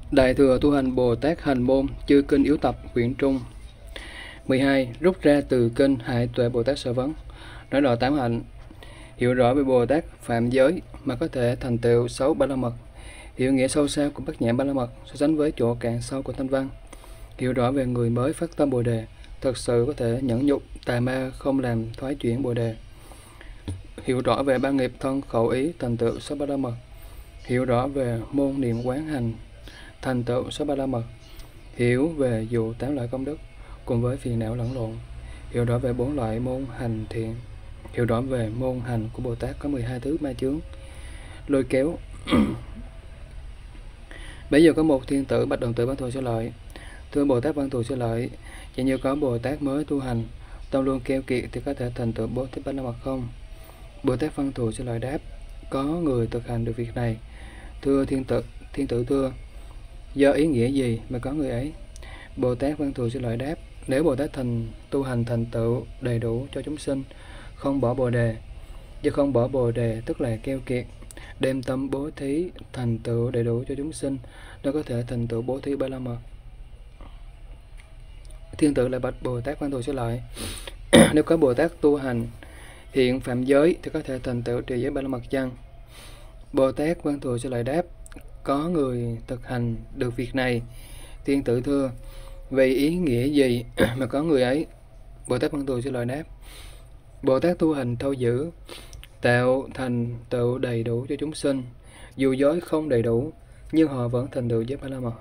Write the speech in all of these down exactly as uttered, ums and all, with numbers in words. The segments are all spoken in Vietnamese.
Đại thừa tu hành Bồ Tát hành môn chư kinh yếu tập quyển trung. mười hai. Rút ra từ kinh Hải Tuệ Bồ Tát Sở Vấn. Nói rõ tám hạnh. Hiểu rõ về Bồ Tát phạm giới mà có thể thành tựu sáu ba la mật. Hiểu nghĩa sâu xa của bát nhã ba la mật so sánh với chỗ cạn sâu của thanh văn. Hiểu rõ về người mới phát tâm Bồ đề thật sự có thể nhẫn nhục tà ma không làm thoái chuyển Bồ đề. Hiểu rõ về ba nghiệp thân khẩu ý thành tựu sáu ba la mật. Hiểu rõ về môn niệm quán hành thành tựu sáu ba la mật. Hiểu về dụ tám loại công đức cùng với phiền não lẫn lộn. Hiểu rõ về bốn loại môn hành thiện. Hiểu rõ về môn hành của Bồ Tát có mười hai thứ ma chướng lôi kéo. Bây giờ có một thiên tử bạch đồng tử Văn Thù Sư Lợi: thưa Bồ Tát Văn Thù Sư Lợi, chỉ như có Bồ Tát mới tu hành tâm luôn keo kiệt thì có thể thành tựu Bố Thí Ba La Mật không? Bồ Tát Văn Thù Sư Lợi đáp: có người thực hành được việc này. Thưa thiên tử, thiên tử thưa, do ý nghĩa gì mà có người ấy? Bồ Tát Văn Thù Sư Lợi đáp: nếu Bồ Tát thành tu hành thành tựu đầy đủ cho chúng sinh, không bỏ bồ đề, do không bỏ bồ đề tức là keo kiệt, đem tâm bố thí thành tựu đầy đủ cho chúng sinh, nó có thể thành tựu bố thí ba la mật. Thiên tử lại bạch Bồ Tát Văn Thù Sư Lợi: nếu có Bồ Tát tu hành hiện phạm giới thì có thể thành tựu trì giới ba la mật chăng? Bồ Tát Văn Thù Sư Lợi đáp: có người thực hành được việc này. Thiên tử thưa, vì ý nghĩa gì mà có người ấy? Bồ Tát Văn Thù Sư Lợi đáp: Bồ Tát tu hành thâu giữ tạo thành tựu đầy đủ cho chúng sinh, dù giới không đầy đủ nhưng họ vẫn thành tựu giới ba la mật.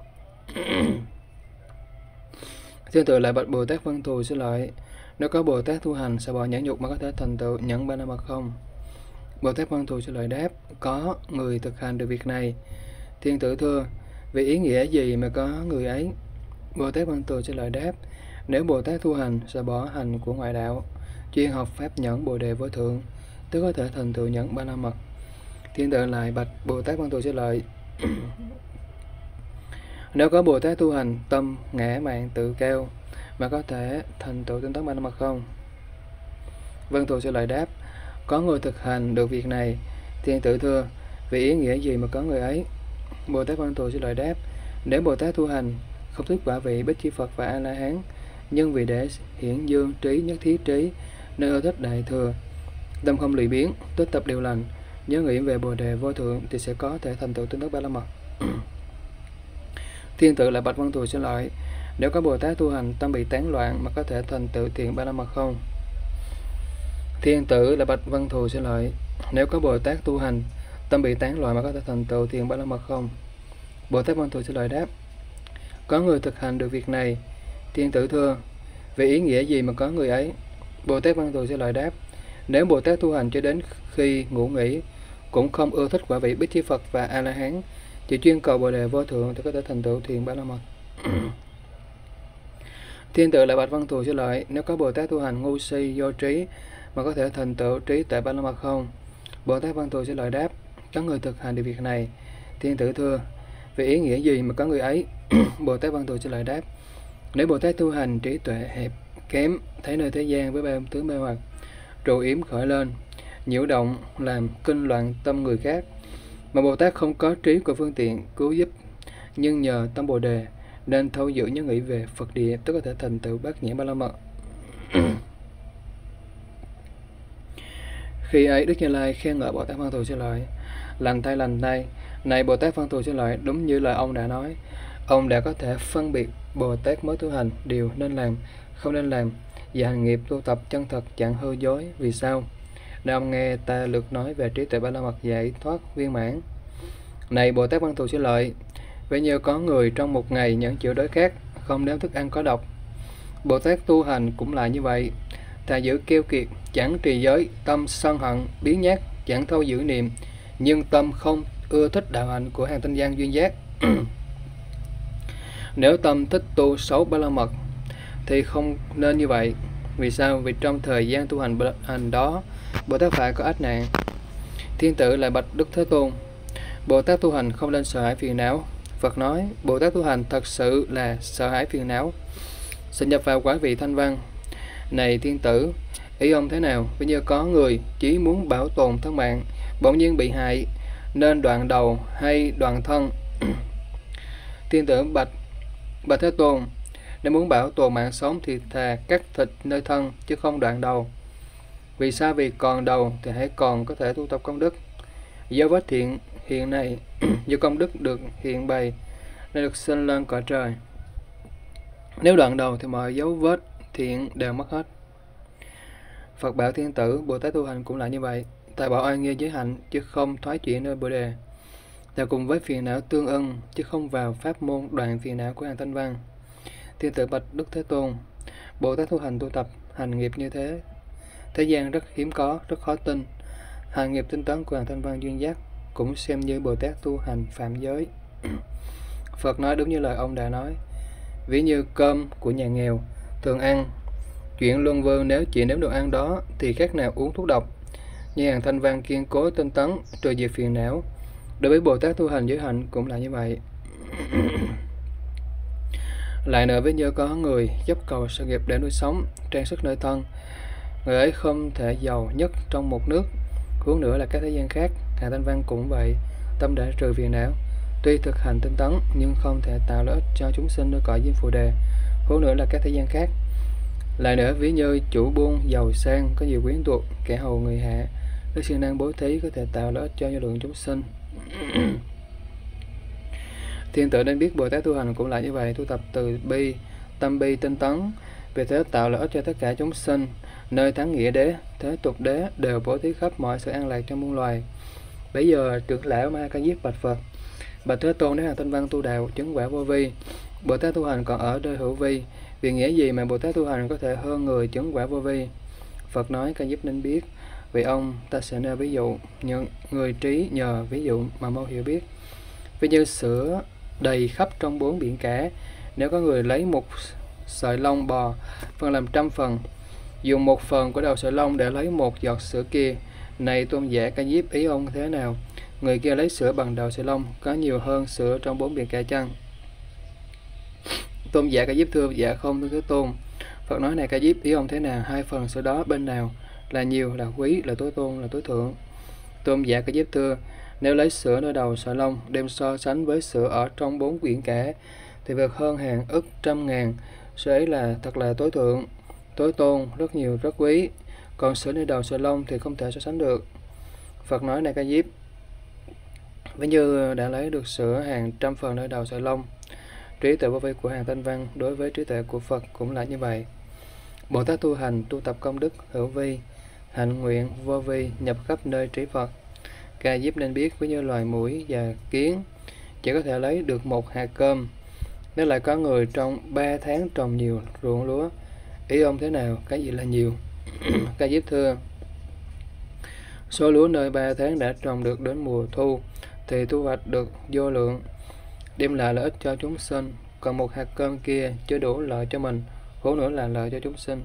Thiên tử lại bạch Bồ Tát Văn Thù Sư Lợi: nếu có Bồ Tát tu hành sẽ bỏ nhẫn nhục mà có thể thành tựu nhẫn ba la mật không? Bồ Tát Văn Thù Sư Lợi đáp: có người thực hành được việc này. Thiên tử thưa, vì ý nghĩa gì mà có người ấy? Bồ Tát Văn Thù Sư Lợi đáp: nếu Bồ Tát tu hành sẽ bỏ hành của ngoại đạo, chuyên học pháp nhẫn Bồ đề vô thượng, tức có thể thành tựu nhẫn ba la mật. Thiên tử lại bạch Bồ Tát Văn Thù Sư Lợi: nếu có Bồ Tát tu hành tâm ngã mạn tự cao mà có thể thành tựu tinh tấn ba la mật không? Văn Thù Sư Lợi đáp: có người thực hành được việc này. Thiên tử thưa, vì ý nghĩa gì mà có người ấy? Bồ Tát Văn Thù Sư Lợi đáp: nếu Bồ Tát tu hành không thích quả vị Bích Chi Phật và A La Hán, nhưng vì để hiển dương trí nhất thiết trí nên ưa thích đại thừa, tâm không lụy biến, tích tập điều lành, nhớ nghĩ về Bồ đề vô thượng thì sẽ có thể thành tựu tinh tấn ba la mật. Thiên tử lại bạch Văn Thù Sư Lợi: nếu có Bồ Tát tu hành tâm bị tán loạn mà có thể thành tựu thiện ba la mật không? Thiên tử lại bạch Văn Thù Sư Lợi: nếu có Bồ Tát tu hành tâm bị tán loạn mà có thể thành tựu thiện ba la mật không? Bồ Tát Văn Thù Sư Lợi đáp: có người thực hành được việc này. Thiên tử thưa, vì ý nghĩa gì mà có người ấy? Bồ Tát Văn Thù Sư Lợi đáp: nếu Bồ Tát tu hành cho đến khi ngủ nghỉ cũng không ưa thích quả vị Bích Chi Phật và A La Hán, chỉ chuyên cầu Bồ đề vô thượng thì có thể thành tựu thiện ba la mật. Thiên tử lại bạch Văn Thù Sư Lợi: nếu có Bồ Tát tu hành ngu si vô trí mà có thể thành tựu trí tuệ ba la mật không? Bồ Tát Văn Thù Sư Lợi đáp: có người thực hành được việc này. Thiên tử thưa, vì ý nghĩa gì mà có người ấy? Bồ Tát Văn Thù Sư Lợi đáp: nếu Bồ Tát tu hành trí tuệ hẹp kém, thấy nơi thế gian với ba tướng mê hoặc, trụ yếm khởi lên, nhiễu động làm kinh loạn tâm người khác, mà Bồ Tát không có trí của phương tiện cứu giúp, nhưng nhờ tâm Bồ đề nên thâu giữ nhớ nghĩ về Phật địa, tức có thể thành tựu bát nhã ba la mật. Khi ấy Đức Như Lai khen ngợi Bồ Tát Văn Thù Sư Lợi: lành thay lành thay, này Bồ Tát Văn Thù Sư Lợi, đúng như lời ông đã nói, ông đã có thể phân biệt Bồ Tát mới tu hành điều nên làm, không nên làm, và hành nghiệp tu tập chân thật chẳng hư dối. Vì sao? Để ông nghe ta lược nói về trí tuệ ba la mật giải thoát viên mãn. Này Bồ Tát Văn Thù Sư Lợi, vậy như có người trong một ngày nhẫn chịu đói khát, không nếm thức ăn có độc. Bồ Tát tu hành cũng là như vậy, thà giữ keo kiệt, chẳng trì giới, tâm sân hận, biến nhát, chẳng thâu giữ niệm, nhưng tâm không ưa thích đạo hạnh của hàng tinh gian duyên giác. Nếu tâm thích tu xấu ba la mật thì không nên như vậy. Vì sao? Vì trong thời gian tu hành hành đó, Bồ Tát phải có ách nạn. Thiên tử lại bạch Đức Thế Tôn: Bồ Tát tu hành không nên sợ hãi phiền não. Phật nói: Bồ Tát tu hành thật sự là sợ hãi phiền não, sẽ nhập vào quả vị thanh văn. Này thiên tử, ý ông thế nào? Bây giờ có người chỉ muốn bảo tồn thân mạng, bỗng nhiên bị hại, nên đoạn đầu hay đoạn thân. Thiên tử bạch bạch Thế Tôn, nếu muốn bảo tồn mạng sống thì thà cắt thịt nơi thân chứ không đoạn đầu. Vì sao? Vì còn đầu thì hãy còn có thể tu tập công đức. Do vết thiện hiện này, do công đức được hiện bày nên được sinh lên cõi trời. Nếu đoạn đầu thì mọi dấu vết thiện đều mất hết. Phật bảo thiên tử, Bồ Tát tu hành cũng là như vậy. Ta bảo ai nghe giới hạnh chứ không thoái chuyển nơi Bồ đề. Ta cùng với phiền não tương ưng chứ không vào pháp môn đoạn phiền não của hàng Thanh Văn. Thiên tử bạch Đức Thế Tôn, Bồ Tát tu hành tu tập hành nghiệp như thế, thế gian rất hiếm có, rất khó tin. Hành nghiệp tinh tấn của hàng Thanh Văn duyên giác cũng xem như Bồ Tát tu hành phạm giới. Phật nói đúng như lời ông đã nói. Ví như cơm của nhà nghèo thường ăn, chuyện luân vương nếu chỉ nếm đồ ăn đó thì khác nào uống thuốc độc. Như hàng Thanh Văn kiên cố tinh tấn trừ diệt phiền não, đối với Bồ Tát tu hành giới hạnh cũng là như vậy. Lại nữa, với như có người dốc cầu sự nghiệp để nuôi sống, trang sức nơi thân, người ấy không thể giàu nhất trong một nước, huống nữa là các thế gian khác. Hàng Thanh Văn cũng vậy, tâm đã trừ phiền não, tuy thực hành tinh tấn nhưng không thể tạo lợi ích cho chúng sinh nơi cõi Diêm Phù Đề, huống nữa là các thế gian khác. Lại nữa, ví như chủ buôn giàu sang có nhiều quyến thuộc, kẻ hầu người hạ, Đức siêng năng bố thí có thể tạo lợi ích cho vô lượng chúng sinh. Thiên tử nên biết Bồ Tát tu hành cũng là như vậy, tu tập từ bi, tâm bi tinh tấn, vì thế tạo lợi ích cho tất cả chúng sinh. Nơi thắng nghĩa đế, thế tục đế đều bố thí khắp mọi sự an lạc trong muôn loài. Bây giờ trưởng lão Ma Ca Diếp bạch Phật, bạch Thế Tôn, nếu hàng Thanh Văn tu đạo chứng quả vô vi, Bồ Tát tu hành còn ở nơi hữu vi, vì nghĩa gì mà Bồ Tát tu hành có thể hơn người chứng quả vô vi? Phật nói: Ca Diếp nên biết, vì ông ta sẽ nêu ví dụ, nhưng người trí nhờ ví dụ mà mau hiểu biết. Ví như sữa đầy khắp trong bốn biển cả, nếu có người lấy một sợi lông bò phân làm trăm phần, dùng một phần của đầu sợi lông để lấy một giọt sữa kia, này tôn giả Ca Diếp, ý ông thế nào? Người kia lấy sữa bằng đầu sợi lông có nhiều hơn sữa trong bốn biển cả chăng? Tôn giả Ca Diếp thưa: Dạ không, thưa Thế Tôn. Phật nói: Này Ca Diếp, ý ông thế nào? Hai phần sữa đó bên nào là nhiều, là quý, là tối tôn, là tối thượng? Tôn giả Ca Diếp thưa: Nếu lấy sữa nơi đầu sợi lông đem so sánh với sữa ở trong bốn biển cả thì vượt hơn hàng ức trăm ngàn, sữa ấy là thật là tối thượng, tối tôn, rất nhiều, rất quý. Còn sữa nơi đầu sợi lông thì không thể so sánh được. Phật nói: Này Ca Diếp, ví như đã lấy được sữa hàng trăm phần nơi đầu sợi lông, trí tuệ vô vi của hàng Thanh Văn đối với trí tuệ của Phật cũng là như vậy. Bồ Tát tu hành tu tập công đức hữu vi, hạnh nguyện vô vi nhập khắp nơi trí Phật. Ca Diếp nên biết, ví như loài muỗi và kiến chỉ có thể lấy được một hạt cơm, nếu lại có người trong ba tháng trồng nhiều ruộng lúa, ý ông thế nào? Cái gì là nhiều? Ca Diếp thưa: Số lúa nơi ba tháng đã trồng được đến mùa thu thì thu hoạch được vô lượng, đem lại lợi ích cho chúng sinh. Còn một hạt cơm kia chưa đủ lợi cho mình, huống nữa là lợi cho chúng sinh.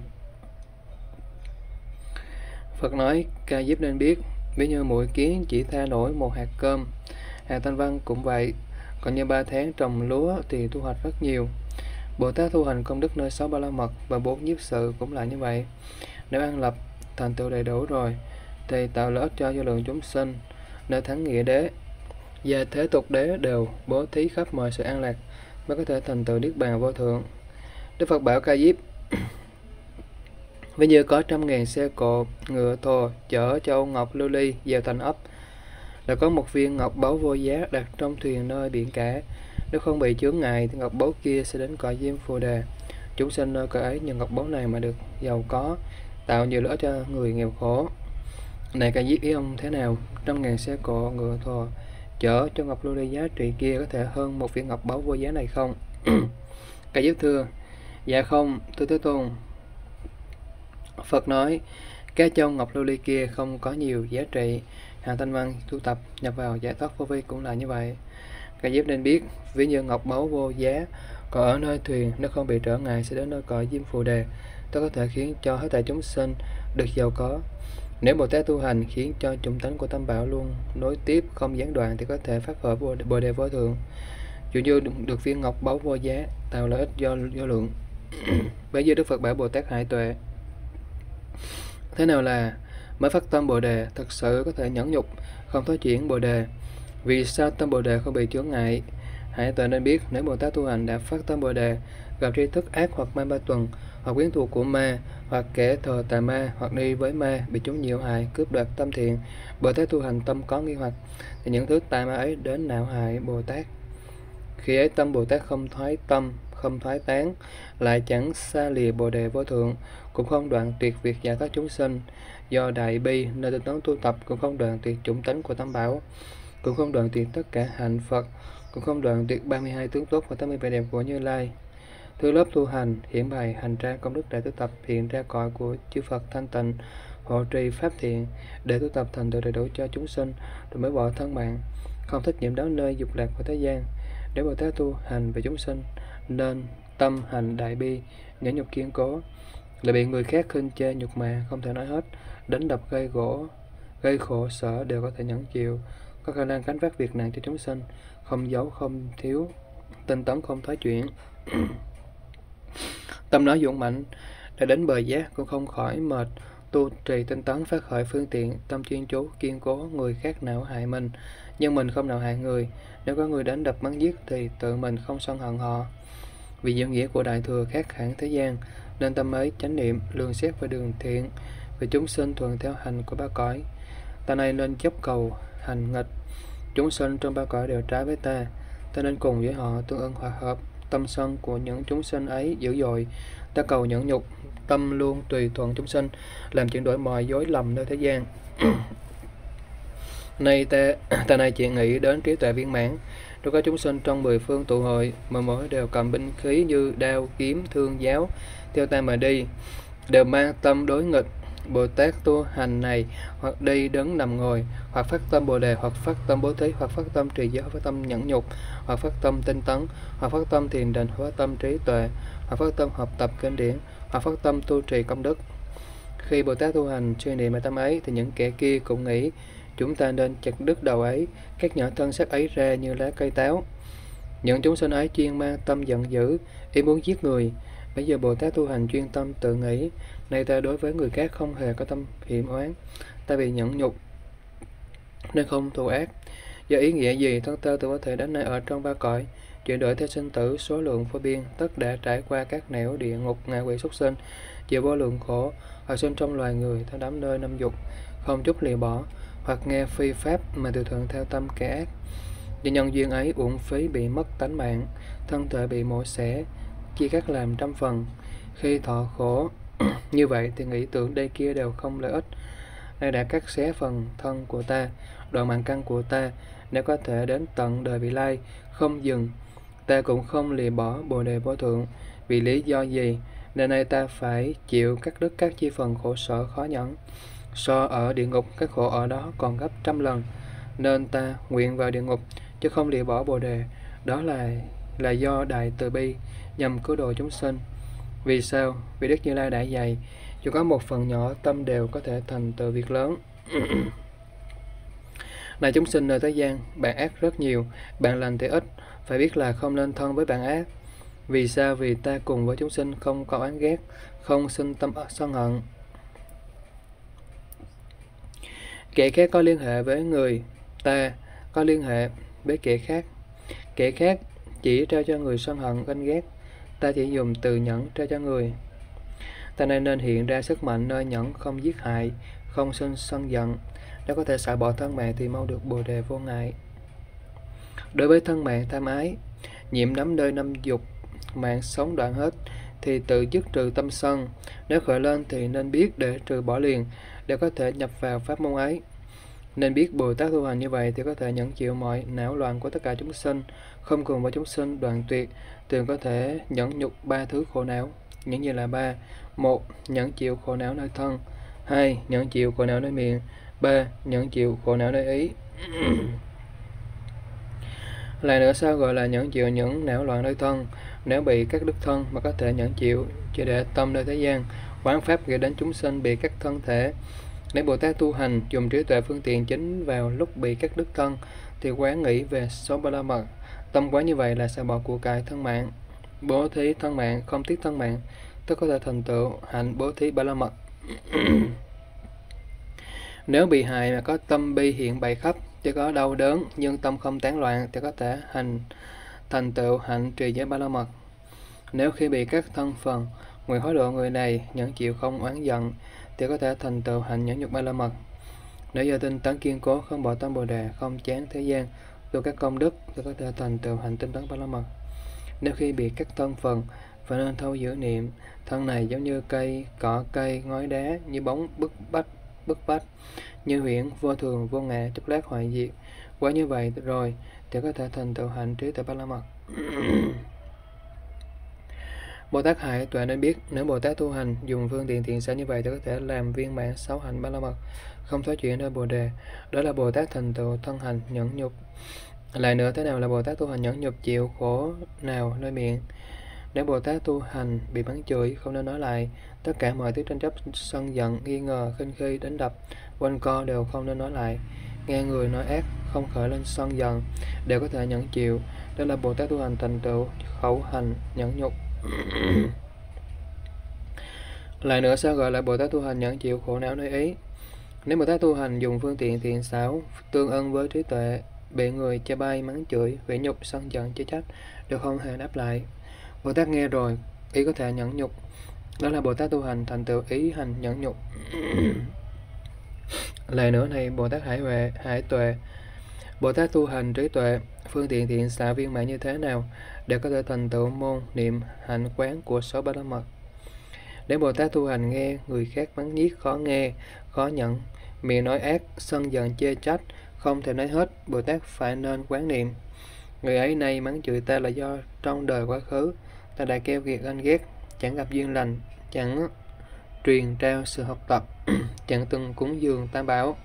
Phật nói: Ca Diếp nên biết, ví như muỗi kiến chỉ tha nổi một hạt cơm. Hàng Thanh Văn cũng vậy, còn như ba tháng trồng lúa thì thu hoạch rất nhiều. Bồ Tát tu hành công đức nơi sáu ba la mật và bốn nhiếp sự cũng là như vậy. Nếu an lập thành tựu đầy đủ rồi thì tạo lợi ích cho vô lượng chúng sinh. Nơi thắng nghĩa đế và thế tục đế đều bố thí khắp mọi sự an lạc mới có thể thành tựu niết bàn vô thượng. Đức Phật bảo Ca Diếp: Ví như có trăm ngàn xe cộ ngựa thồ chở châu ngọc lưu ly vào thành ấp, là có một viên ngọc báu vô giá đặt trong thuyền nơi biển cả. Nếu không bị chướng ngại thì ngọc báu kia sẽ đến cõi Diêm Phù Đề. Chúng sinh nơi cõi ấy nhờ ngọc báu này mà được giàu có, tạo nhiều lợi ích cho người nghèo khổ. Này Ca Diếp, ý ông thế nào? Trăm ngàn xe cộ ngựa thồ chở cho ngọc lưu ly giá trị kia có thể hơn một viên ngọc báu vô giá này không? Ca Diếp thưa: Dạ không, thưa Thế Tôn. Phật nói: Cái châu ngọc lưu ly kia không có nhiều giá trị. Hàng Thanh Văn tu tập nhập vào giải thoát vô vi cũng là như vậy. Ca Diếp nên biết, ví như ngọc báu vô giá còn ở nơi thuyền, nếu không bị trở ngại sẽ đến nơi cõi Diêm Phù Đề, tôi có thể khiến cho hết thảy chúng sinh được giàu có. Nếu Bồ Tát tu hành khiến cho chủng tánh của Tam Bảo luôn nối tiếp không gián đoạn thì có thể phát khởi Bồ Đề vô thượng. Dụ như được viên ngọc báu vô giá, tạo lợi ích do vô lượng. Bây giờ Đức Phật bảo Bồ Tát hải tuệ: Thế nào là mới phát tâm Bồ Đề, thật sự có thể nhẫn nhục, không thối chuyển Bồ Đề? Vì sao tâm Bồ Đề không bị chướng ngại? Hãy tuệ nên biết, nếu Bồ Tát tu hành đã phát tâm Bồ đề, gặp tri thức ác hoặc ma ba tuần, hoặc quyến thuộc của ma, hoặc kẻ thờ tà ma, hoặc đi với ma, bị chúng nhiều hại, cướp đoạt tâm thiện, Bồ Tát tu hành tâm có nghi hoặc, thì những thứ tà ma ấy đến não hại Bồ Tát. Khi ấy tâm Bồ Tát không thoái tâm, không thoái tán, lại chẳng xa lìa Bồ đề vô thượng, cũng không đoạn tuyệt việc giải thoát chúng sinh. Do đại bi nơi tinh tấn tu tập, cũng không đoạn tuyệt chủng tánh của tam bảo, cũng không đoạn tuyệt tất cả hạnh Phật, cũng không đoạn tuyệt ba mươi hai tướng tốt và tám mươi vẻ đẹp của Như Lai. Thứ lớp tu hành hiển bày hành ra công đức để tu tập hiện ra cõi của chư Phật thanh tịnh, hộ trì pháp thiện để tu tập thành tựu đầy đủ cho chúng sinh, rồi mới bỏ thân mạng, không thích nhiễm đáo nơi dục lạc của thế gian. Để Bồ Tát tu hành về chúng sinh, nên tâm hành đại bi, nhẫn nhục kiên cố, là bị người khác khinh chê nhục mạ không thể nói hết, đánh đập gây gỗ, gây khổ sở đều có thể nhẫn chịu, có khả năng gánh vác việc nặng cho chúng sinh, không giấu không thiếu, tinh tấn không thoái chuyển. Tâm nói dũng mạnh, đã đến bờ giác cũng không khỏi mệt, tu trì tinh tấn phát khởi phương tiện, tâm chuyên chú kiên cố, người khác nào hại mình, nhưng mình không nào hại người. Nếu có người đánh đập bắn giết thì tự mình không sân hận họ. Vì diệu nghĩa của đại thừa khác hẳn thế gian, nên tâm ấy chánh niệm lường xét về đường thiện, vì chúng sinh thuận theo hành của ba cõi. Ta này nên chấp cầu hành nghịch, chúng sinh trong ba cõi đều trái với ta, ta nên cùng với họ tương ưng hòa hợp. Tâm sân của những chúng sinh ấy dữ dội, ta cầu nhẫn nhục, tâm luôn tùy thuận chúng sinh, làm chuyển đổi mọi dối lầm nơi thế gian. Nay ta, ta này chỉ nghĩ đến trí tuệ viên mãn, nếu có chúng sinh trong mười phương tụ hội, mà mỗi đều cầm binh khí như đao, kiếm, thương, giáo, theo ta mà đi, đều mang tâm đối nghịch. Bồ Tát tu hành này, hoặc đi đứng nằm ngồi, hoặc phát tâm Bồ đề, hoặc phát tâm bố thí, hoặc phát tâm trì giới, hoặc phát tâm nhẫn nhục, hoặc phát tâm tinh tấn, hoặc phát tâm thiền định, hoặc phát tâm trí tuệ, hoặc phát tâm học tập kinh điển, hoặc phát tâm tu trì công đức. Khi Bồ Tát tu hành suy niệm ở tâm ấy, thì những kẻ kia cũng nghĩ chúng ta nên chặt đứt đầu ấy, các nhỏ thân xác ấy ra như lá cây táo. Những chúng sinh ấy chuyên mang tâm giận dữ, ý muốn giết người. Bây giờ Bồ Tát tu hành chuyên tâm tự nghĩ, nay ta đối với người khác không hề có tâm hiểm oán, ta bị nhẫn nhục nên không thù ác. Do ý nghĩa gì, thân ta từ có thể đến nay ở trong ba cõi, chuyển đổi theo sinh tử số lượng vô biên, tất đã trải qua các nẻo địa ngục, ngạ quỷ, súc sinh, chịu vô lượng khổ, hoặc sinh trong loài người theo đám nơi năm dục, không chút lìa bỏ, hoặc nghe phi pháp mà tự thuận theo tâm kẻ ác. Do nhân duyên ấy uổng phí bị mất tánh mạng, thân thể bị mổ xẻ, chia cắt làm trăm phần. Khi thọ khổ như vậy thì nghĩ tưởng đây kia đều không lợi ích. Nay đã cắt xé phần thân của ta, đoạn mạng căn của ta, nếu có thể đến tận đời vị lai, không dừng, ta cũng không lìa bỏ Bồ đề vô thượng. Vì lý do gì nên nay ta phải chịu cắt đứt các chi phần khổ sở khó nhẫn, so ở địa ngục các khổ ở đó còn gấp trăm lần, nên ta nguyện vào địa ngục chứ không lìa bỏ Bồ đề. Đó là là do đại từ bi nhằm cứu độ chúng sinh. Vì sao? Vì Đức Như Lai đã dạy, dù có một phần nhỏ tâm đều có thể thành tựu việc lớn. Này chúng sinh nơi thế gian, bạn ác rất nhiều, bạn lành thì ít, phải biết là không nên thân với bạn ác. Vì sao? Vì ta cùng với chúng sinh không có oán ghét, không sinh tâm sân hận. Kẻ khác có liên hệ với người, ta có liên hệ với kẻ khác. Kẻ khác chỉ trao cho người sân hận ganh ghét, ta chỉ dùng từ nhẫn trao cho người. Ta này nên hiện ra sức mạnh nơi nhẫn, không giết hại, không sinh sân giận. Nếu có thể xả bỏ thân mạng thì mau được Bồ đề vô ngại. Đối với thân mạng tham ái, nhiễm nắm nơi năm dục, mạng sống đoạn hết, thì tự dứt trừ tâm sân. Nếu khởi lên thì nên biết để trừ bỏ liền, để có thể nhập vào pháp môn ấy. Nên biết Bồ Tát tu hành như vậy thì có thể nhẫn chịu mọi não loạn của tất cả chúng sinh, không cùng với chúng sinh đoạn tuyệt, thường có thể nhẫn nhục ba thứ khổ não. Những như là ba: một, nhẫn chịu khổ não nơi thân; hai, nhẫn chịu khổ não nơi miệng; ba, nhẫn chịu khổ não nơi ý. Lại nữa, sao gọi là nhẫn chịu những não loạn nơi thân? Nếu bị các đức thân mà có thể nhẫn chịu, chỉ để tâm nơi thế gian, quán pháp gửi đến chúng sinh bị các thân thể. Nếu Bồ Tát tu hành dùng trí tuệ phương tiện chính vào lúc bị các đức thân, thì quán nghĩ về số ba la mật. Tâm quán như vậy là xả bỏ của cải thân mạng, bố thí thân mạng, không tiếc thân mạng, tức có thể thành tựu hạnh bố thí ba la mật. Nếu bị hại mà có tâm bi hiện bày khắp, chỉ có đau đớn nhưng tâm không tán loạn, thì có thể hành thành tựu hạnh trì giới ba la mật. Nếu khi bị các thân phần, nguyện hối lộ người này nhẫn chịu không oán giận, thì có thể thành tựu hạnh nhẫn nhục ba la mật. Nếu do tinh tấn kiên cố, không bỏ tâm bồ đề, không chán thế gian, tu các công đức, thì có thể thành tựu hạnh tinh tấn ba la mật. Nếu khi bị các thân phần, phải nên thâu giữ niệm, thân này giống như cây, cỏ cây, ngói đá, như bóng bức bách, bức bách, như huyễn, vô thường, vô ngã, chốc lát hoại diệt. Quá như vậy rồi, thì có thể thành tựu hạnh trí tuệ ba la mật. Bồ Tát Hải Tuệ nên biết, nếu Bồ Tát tu hành dùng phương tiện thiện xảo như vậy thì có thể làm viên mãn sáu hạnh ba la mật, không thoái chuyển nơi bồ đề. Đó là Bồ Tát thành tựu thân hành nhẫn nhục. Lại nữa, thế nào là Bồ Tát tu hành nhẫn nhục, chịu khổ nào nơi miệng? Nếu Bồ Tát tu hành bị mắng chửi, không nên nói lại. Tất cả mọi thứ tranh chấp, sân giận, nghi ngờ, khinh khi, đánh đập, quanh co đều không nên nói lại. Nghe người nói ác, không khởi lên sân giận, đều có thể nhẫn chịu. Đó là Bồ Tát tu hành thành tựu khẩu hành nhẫn nhục. Lại nữa, sao gọi là Bồ Tát tu hành nhẫn chịu khổ não nơi ý? Nếu Bồ Tát tu hành dùng phương tiện thiện xảo, tương ưng với trí tuệ, bị người chê bai, mắng chửi, vỉ nhục, sân giận, chê trách, đều không hề đáp lại. Bồ Tát nghe rồi, ý có thể nhẫn nhục. Đó là Bồ Tát tu hành thành tựu ý hành nhẫn nhục. Lại nữa này, Bồ Tát Hải Huệ, Hải Tuệ, Bồ Tát tu hành trí tuệ, phương tiện thiện xảo viên mãn như thế nào để có thể thành tựu môn niệm hạnh quán của sáu ba la mật? Để Bồ Tát tu hành nghe người khác mắng nhiếc, khó nghe, khó nhận, miệng nói ác, sân giận chê trách, không thể nói hết, Bồ Tát phải nên quán niệm. Người ấy nay mắng chửi ta là do trong đời quá khứ ta đã keo kiệt ganh ghét, chẳng gặp duyên lành, chẳng truyền trao sự học tập, chẳng từng cúng dường tam bảo.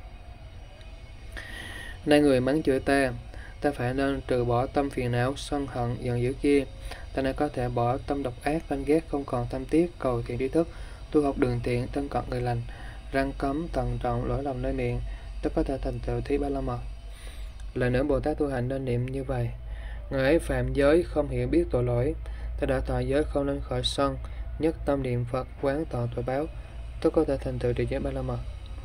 Nay người mắng chửi ta, ta phải nên trừ bỏ tâm phiền não, sân hận, giận dữ kia. Ta nên có thể bỏ tâm độc ác, ganh ghét, không còn tâm tiếc, cầu thiện trí thức, tu học đường thiện, thân cận người lành, răng cấm, tận trọng, lỗi lầm nơi miệng, tất có thể thành tựu thí ba la mật. Lại nữa, Bồ Tát tu hành nên niệm như vậy: người ấy phạm giới, không hiểu biết tội lỗi, ta đã tọa giới, không nên khởi sân, nhất tâm niệm Phật, quán tọa tội báo, tất có thể thành tựu trì giới ba la mật.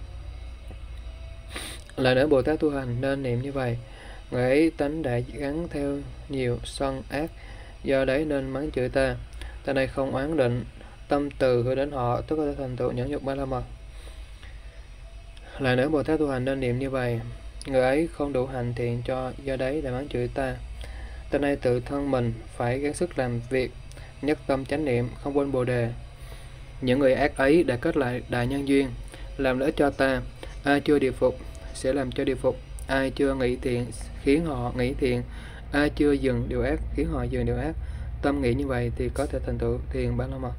Lại nữa, Bồ Tát tu hành nên niệm như vậy: người ấy tánh đã gắn theo nhiều sân ác, do đấy nên mắng chửi ta, ta này không oán định, tâm từ hướng đến họ, tất có thể thành tựu nhẫn nhục ba la mật. Lại nữa, Bồ Tát tu hành nên niệm như vậy: người ấy không đủ hành thiện cho, do đấy đã mắng chửi ta, ta nay tự thân mình phải gắng sức làm việc, nhất tâm chánh niệm, không quên bồ đề. Những người ác ấy đã kết lại đại nhân duyên, làm lợi cho ta, ai chưa điều phục sẽ làm cho điều phục, ai chưa nghĩ thiện khiến họ nghĩ thiện, ai chưa dừng điều ác khiến họ dừng điều ác. Tâm nghĩ như vậy thì có thể thành tựu thiền ba la mật.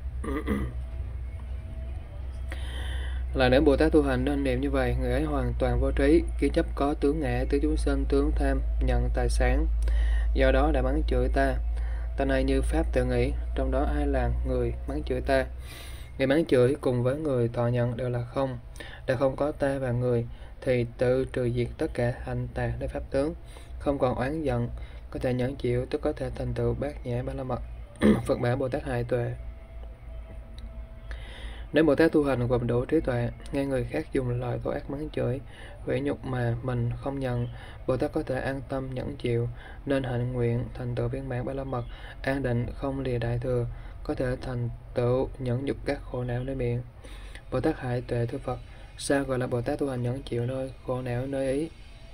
Lại nữa, Bồ Tát tu hành nên niệm như vậy: người ấy hoàn toàn vô trí, kiến chấp có tướng ngã, tướng chúng sinh, tướng tham, nhận tài sản, do đó đã mắng chửi ta, ta này như pháp tự nghĩ, trong đó ai là người mắng chửi ta? Người mắng chửi cùng với người thọ nhận đều là không, đã không có ta và người, thì tự trừ diệt tất cả hành tà nơi pháp tướng, không còn oán giận, có thể nhẫn chịu, tức có thể thành tựu bát nhã ba la mật. Phật bảo Bồ Tát Hải Tuệ: nếu Bồ Tát tu hành gồm đủ trí tuệ, nghe người khác dùng lời thô ác mắng chửi, vỉ nhục mà mình không nhận, Bồ Tát có thể an tâm nhẫn chịu, nên hạnh nguyện thành tựu viên mãn ba la mật, an định không lìa đại thừa, có thể thành tựu nhẫn nhục các khổ não nơi miệng. Bồ Tát Hải Tuệ: thưa Phật, sao gọi là Bồ Tát tu hành nhẫn chịu nơi khổ não nơi ý?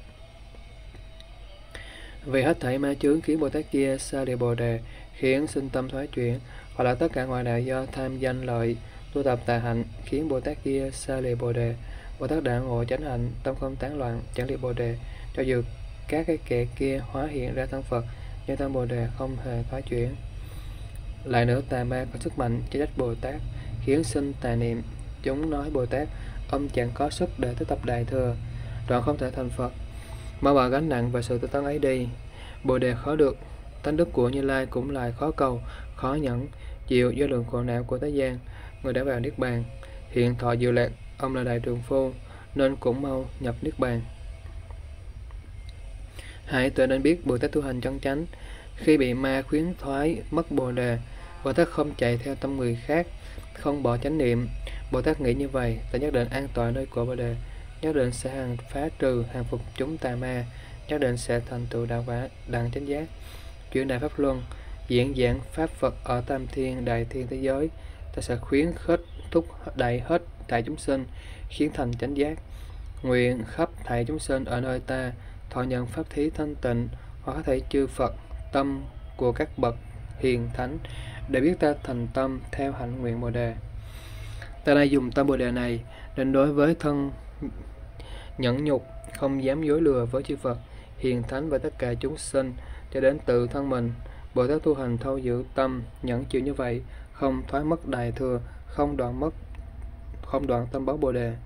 Vì hết thảy ma chướng khiến Bồ Tát kia xa lìa bồ đề, khiến sinh tâm thoái chuyển, hoặc là tất cả ngoại đạo do tham danh lợi, tu tập tà hạnh khiến Bồ Tát kia xa lìa bồ đề. Bồ Tát đã ngộ chánh hạnh, tâm không tán loạn, chẳng lìa bồ đề, cho dù các cái kẻ kia hóa hiện ra thân Phật, nhưng tâm bồ đề không hề thoái chuyển. Lại nữa, tà ma có sức mạnh cho trách Bồ Tát, khiến sinh tà niệm. Chúng nói Bồ Tát, ông chẳng có sức để tới tập đại thừa, đoạn không thể thành Phật. Mau bỏ gánh nặng và sự tự tấn ấy đi. Bồ đề khó được, tánh đức của Như Lai cũng lại khó cầu, khó nhẫn chịu do lượng khổ não của thế gian. Người đã vào niết bàn, hiện thọ diệu lạc, ông là đại trường phu, nên cũng mau nhập niết bàn. Hãy tự nên biết Bồ Tát tu hành chân chánh, khi bị ma khuyến thoái mất bồ đề, Bồ Tát không chạy theo tâm người khác, không bỏ chánh niệm. Bồ Tát nghĩ như vậy, ta nhất định an tọa nơi của bồ đề, nhất định sẽ hàng phá trừ, hàng phục chúng tà ma, nhất định sẽ thành tựu đạo quả đẳng chánh giác. chuyển đại pháp luân, diễn giảng pháp Phật ở tam thiên đại thiên thế giới, ta sẽ khuyến khích thúc đẩy hết thảy chúng sinh khiến thành chánh giác. Nguyện khắp thảy chúng sinh ở nơi ta thọ nhận pháp thí thanh tịnh, hoặc có thể chư Phật tâm của các bậc hiền thánh để biết ta thành tâm theo hạnh nguyện Bồ đề. Ta nay dùng tâm Bồ đề này nên đối với thân nhẫn nhục, không dám dối lừa với chư Phật hiền thánh và tất cả chúng sinh cho đến tự thân mình. Bồ Tát tu hành thâu giữ tâm nhẫn chịu như vậy, không thoái mất đại thừa, không đoạn mất không đoạn tâm báo Bồ đề.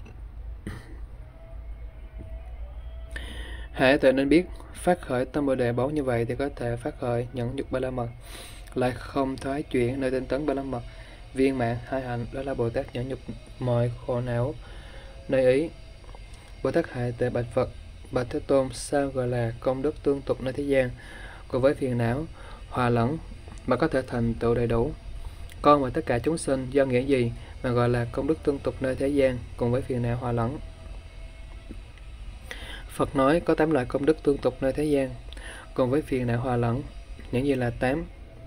Hãy tự nên biết phát khởi tâm Bồ đề báu như vậy thì có thể phát khởi nhẫn nhục ba la mật, lại không thoái chuyển nơi tinh tấn ba la mật viên mãn hai hạnh, đó là Bồ Tát nhẫn nhục mọi khổ não nơi ý. Bồ Tát hại tệ bạch Phật: Bạch Thế Tôn, sao gọi là công đức tương tục nơi thế gian cùng với phiền não hòa lẫn mà có thể thành tựu đầy đủ? Con và tất cả chúng sinh do nghĩa gì mà gọi là công đức tương tục nơi thế gian cùng với phiền não hòa lẫn? Phật nói có tám loại công đức tương tục nơi thế gian cùng với phiền não hòa lẫn. Những gì là tám?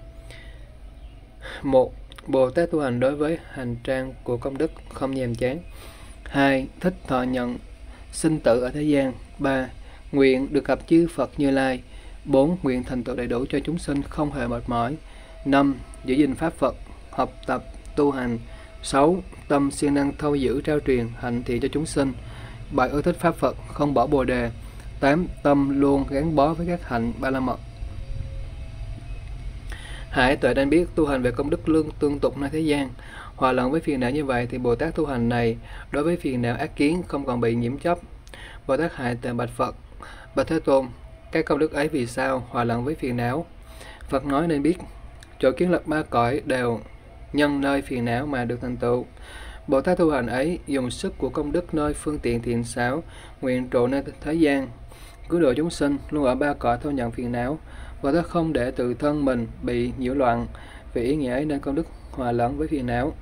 Một. Bồ Tát tu hành đối với hành trang của công đức không nhàm chán. Hai. Thích thọ nhận sinh tử ở thế gian. Ba. Nguyện được gặp chư Phật Như Lai. Bốn. Nguyện thành tựu đầy đủ cho chúng sinh không hề mệt mỏi. Năm. Giữ gìn pháp Phật, học tập tu hành. Sáu. Tâm siêng năng thâu giữ trao truyền hạnh thiện cho chúng sinh. Bảy. Ưa thích pháp Phật, không bỏ Bồ đề. Tám. Tâm luôn gắn bó với các hạnh ba la mật. Hãy tuệ nên biết tu hành về công đức lương tương tục nơi thế gian hòa lẫn với phiền não như vậy thì Bồ Tát tu hành này đối với phiền não ác kiến không còn bị nhiễm chấp. Bồ Tát hại tệ bạch Phật: Bạch Thế Tôn, cái công đức ấy vì sao hòa lẫn với phiền não? Phật nói nên biết chỗ kiến lập ba cõi đều nhân nơi phiền não mà được thành tựu. Bồ Tát tu hành ấy dùng sức của công đức nơi phương tiện thiện xảo, nguyện trụ nơi thế gian, cứu độ chúng sinh luôn ở ba cõi thâu nhận phiền não. Bồ Tát không để tự thân mình bị nhiễu loạn vì ý nghĩa ấy nên công đức hòa lẫn với phiền não.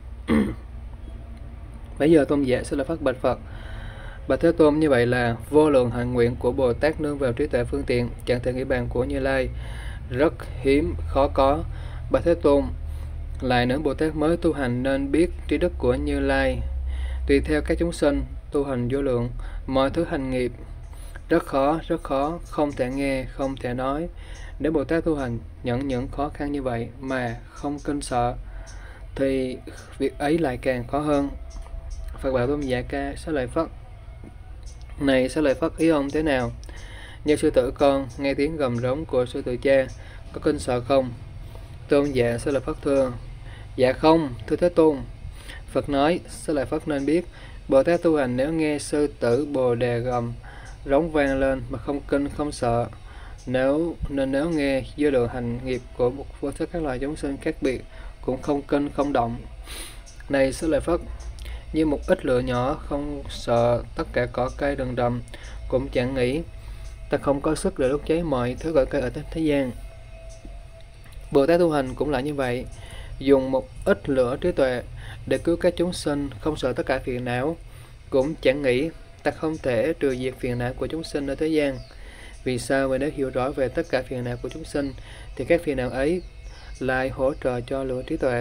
Bây giờ tôn giả sẽ là phát bạch Phật: Bạch Thế Tôn, như vậy là vô lượng hạnh nguyện của Bồ Tát nương vào trí tuệ phương tiện chẳng thể nghĩ bàn của Như Lai rất hiếm khó có. Bạch Thế Tôn, lại nữa Bồ Tát mới tu hành nên biết trí đức của Như Lai. Tùy theo các chúng sinh tu hành vô lượng mọi thứ hành nghiệp rất khó, rất khó, không thể nghe, không thể nói. Nếu Bồ Tát tu hành nhận những khó khăn như vậy mà không kinh sợ thì việc ấy lại càng khó hơn. Phật bảo tôn giả ca Xá Lợi Phất: Này Xá Lợi Phất, ý ông thế nào? Như sư tử con nghe tiếng gầm rống của sư tử cha có kinh sợ không? Tôn giả Xá Lợi Phất thưa: Dạ không, thưa Thế Tôn. Phật nói: Xá Lợi Phất nên biết Bồ Tát tu hành nếu nghe sư tử Bồ đề gầm rống vang lên mà không kinh không sợ, nếu nên nếu nghe dư lượng hành nghiệp của vô thức các loài chúng sinh khác biệt cũng không kinh không động. Này Xá Lợi Phất, như một ít lửa nhỏ không sợ tất cả cỏ cây rừng rậm, cũng chẳng nghĩ ta không có sức để đốt cháy mọi thứ cỏ cây ở thế gian. Bồ Tát tu hành cũng là như vậy, dùng một ít lửa trí tuệ để cứu các chúng sinh, không sợ tất cả phiền não, cũng chẳng nghĩ ta không thể trừ diệt phiền não của chúng sinh ở thế gian. Vì sao? Vì nếu hiểu rõ về tất cả phiền não của chúng sinh thì các phiền não ấy lại hỗ trợ cho lửa trí tuệ.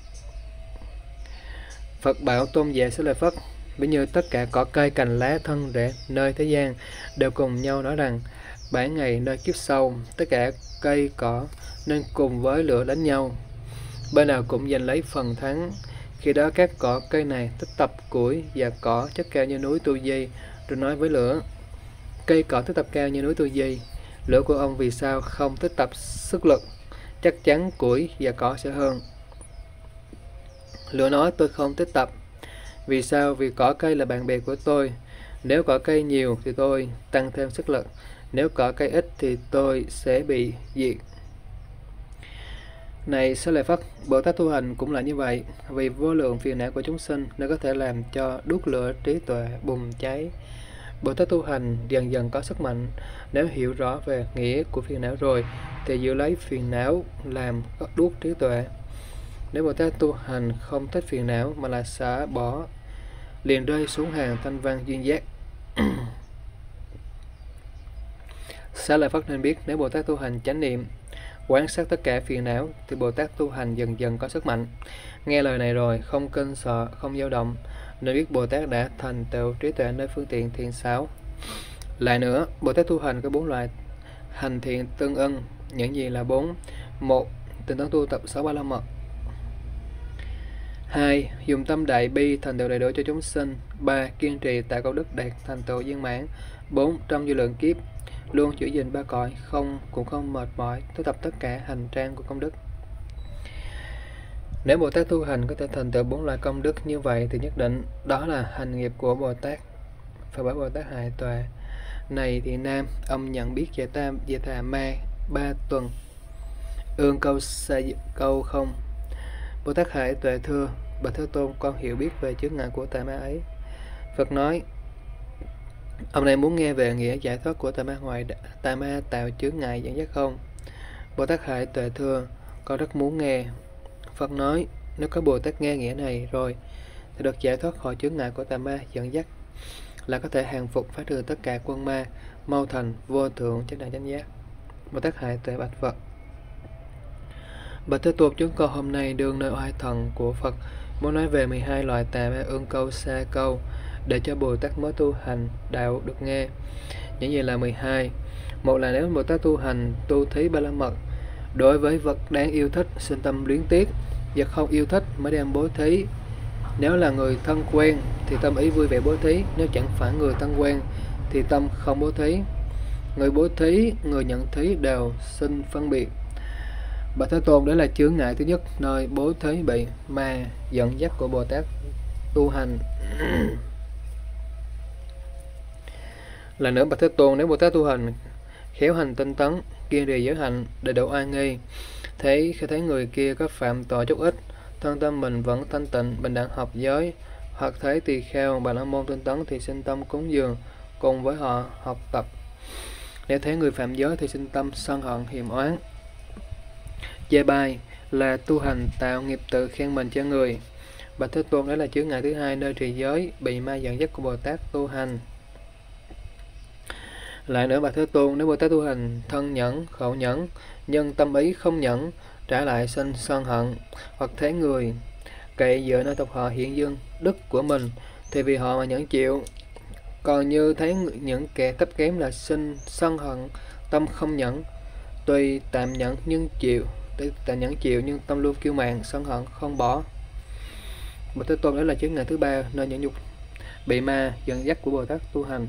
Phật bảo tôn giả Xá Lợi Phất: Ví như tất cả cỏ cây cành lá thân rễ nơi thế gian đều cùng nhau nói rằng bảy ngày nơi kiếp sau tất cả cây cỏ nên cùng với lửa đánh nhau, bên nào cũng giành lấy phần thắng. Khi đó các cỏ cây này tích tập củi và cỏ chất cao như núi Tu Di, rồi nói với lửa: Cây cỏ tích tập cao như núi Tu Di, lửa của ông vì sao không tích tập sức lực? Chắc chắn củi và cỏ sẽ hơn. Lửa nói: Tôi không tích tập. Vì sao? Vì cỏ cây là bạn bè của tôi. Nếu cỏ cây nhiều thì tôi tăng thêm sức lực, nếu cỏ cây ít thì tôi sẽ bị diệt. Này Xá Lợi Phất, Bồ Tát tu hành cũng là như vậy, vì vô lượng phiền não của chúng sinh nên có thể làm cho đuốc lửa trí tuệ bùng cháy. Bồ Tát tu hành dần dần có sức mạnh, nếu hiểu rõ về nghĩa của phiền não rồi thì giữ lấy phiền não làm đuốc trí tuệ. Nếu Bồ Tát tu hành không thích phiền não mà là xả bỏ, liền rơi xuống hàng thanh văn duyên giác. Xá Lợi Phất nên biết nếu Bồ Tát tu hành chánh niệm Quán sát tất cả phiền não thì Bồ Tát tu hành dần dần có sức mạnh. Nghe lời này rồi, không kinh sợ, không dao động, nên biết Bồ Tát đã thành tựu trí tuệ nơi phương tiện thiện xảo. Lại nữa, Bồ Tát tu hành có bốn loại hành thiện tương ưng. Những gì là bốn? Một, tinh tấn tu tập sáu ba la mật. Hai, dùng tâm đại bi thành tựu đầy đủ cho chúng sinh. Ba, kiên trì tạo công đức đạt thành tựu viên mãn. Bốn, trong vô lượng kiếp luôn giữ gìn ba cõi, không cũng không mệt mỏi, tu tập tất cả hành trang của công đức. Nếu Bồ Tát tu hành có thể thành tựu bốn loại công đức như vậy thì nhất định đó là hành nghiệp của Bồ Tát. Phải bảo Bồ Tát Hải Tuệ: này Thiện Nam, ông nhận biết về tam về tà ma ba tuần. Ương câu sa câu không. Bồ Tát Hải Tuệ thưa: bạch Thế Tôn, con hiểu biết về chướng ngại của tà ma ấy. Phật nói: ông này muốn nghe về nghĩa giải thoát của tà ma ngoài tà ma tạo chướng ngại dẫn dắt không? Bồ Tát Hải Tuệ thưa: con rất muốn nghe. Phật nói: nếu có Bồ Tát nghe nghĩa này rồi thì được giải thoát khỏi chướng ngại của tà ma dẫn dắt, là có thể hàng phục phá trừ tất cả quân ma, mau thành vô thượng chánh đẳng chánh giác. Bồ Tát Hải Tuệ bạch Phật: bạch Thế Tôn, chúng con hôm nay đương nơi oai thần của Phật muốn nói về mười hai loại tà ma ương câu sa câu, để cho Bồ Tát mới tu hành đạo được nghe. Những gì là mười hai? Một là nếu Bồ Tát tu hành tu thí ba la mật, đối với vật đáng yêu thích sinh tâm luyến tiếc, vật không yêu thích mới đem bố thí. Nếu là người thân quen thì tâm ý vui vẻ bố thí, nếu chẳng phải người thân quen thì tâm không bố thí. Người bố thí, người nhận thí đều sinh phân biệt. Bạch Thế Tôn, đó là chướng ngại thứ nhất nơi bố thí bị ma dẫn dắt của Bồ Tát tu hành. Là nữa bạch Thế Tôn, nếu Bồ Tát tu hành khéo hành tinh tấn, kiên trì giới hạnh, đầy đủ oai nghi, thấy khi thấy người kia có phạm tội chút ít, thân tâm mình vẫn thanh tịnh, bình đẳng học giới, hoặc thấy tỳ kheo bà la môn tinh tấn thì sinh tâm cúng dường cùng với họ học tập. Nếu thấy người phạm giới thì sinh tâm sân hận hiềm oán. Chê bai là tu hành tạo nghiệp tự khen mình cho người. Bạch Thế Tôn, đó là chướng ngại thứ hai nơi trì giới bị ma dẫn dắt của Bồ Tát tu hành. Lại nữa bạch Thế Tôn, nếu Bồ Tát tu hành thân nhẫn, khẩu nhẫn, nhưng tâm ý không nhẫn, trả lại sinh sân hận, hoặc thấy người cậy dựa nơi tộc họ hiện dương đức của mình thì vì họ mà nhẫn chịu. Còn như thấy những kẻ thấp kém là sinh sân hận, tâm không nhẫn, tuy tạm nhẫn nhưng chịu, tuy tạm nhẫn chịu nhưng tâm luôn kiêu mạn, sân hận không bỏ. Bạch Thế Tôn, đó là chướng ngại thứ ba nơi nhẫn nhục bị ma dẫn dắt của Bồ Tát tu hành.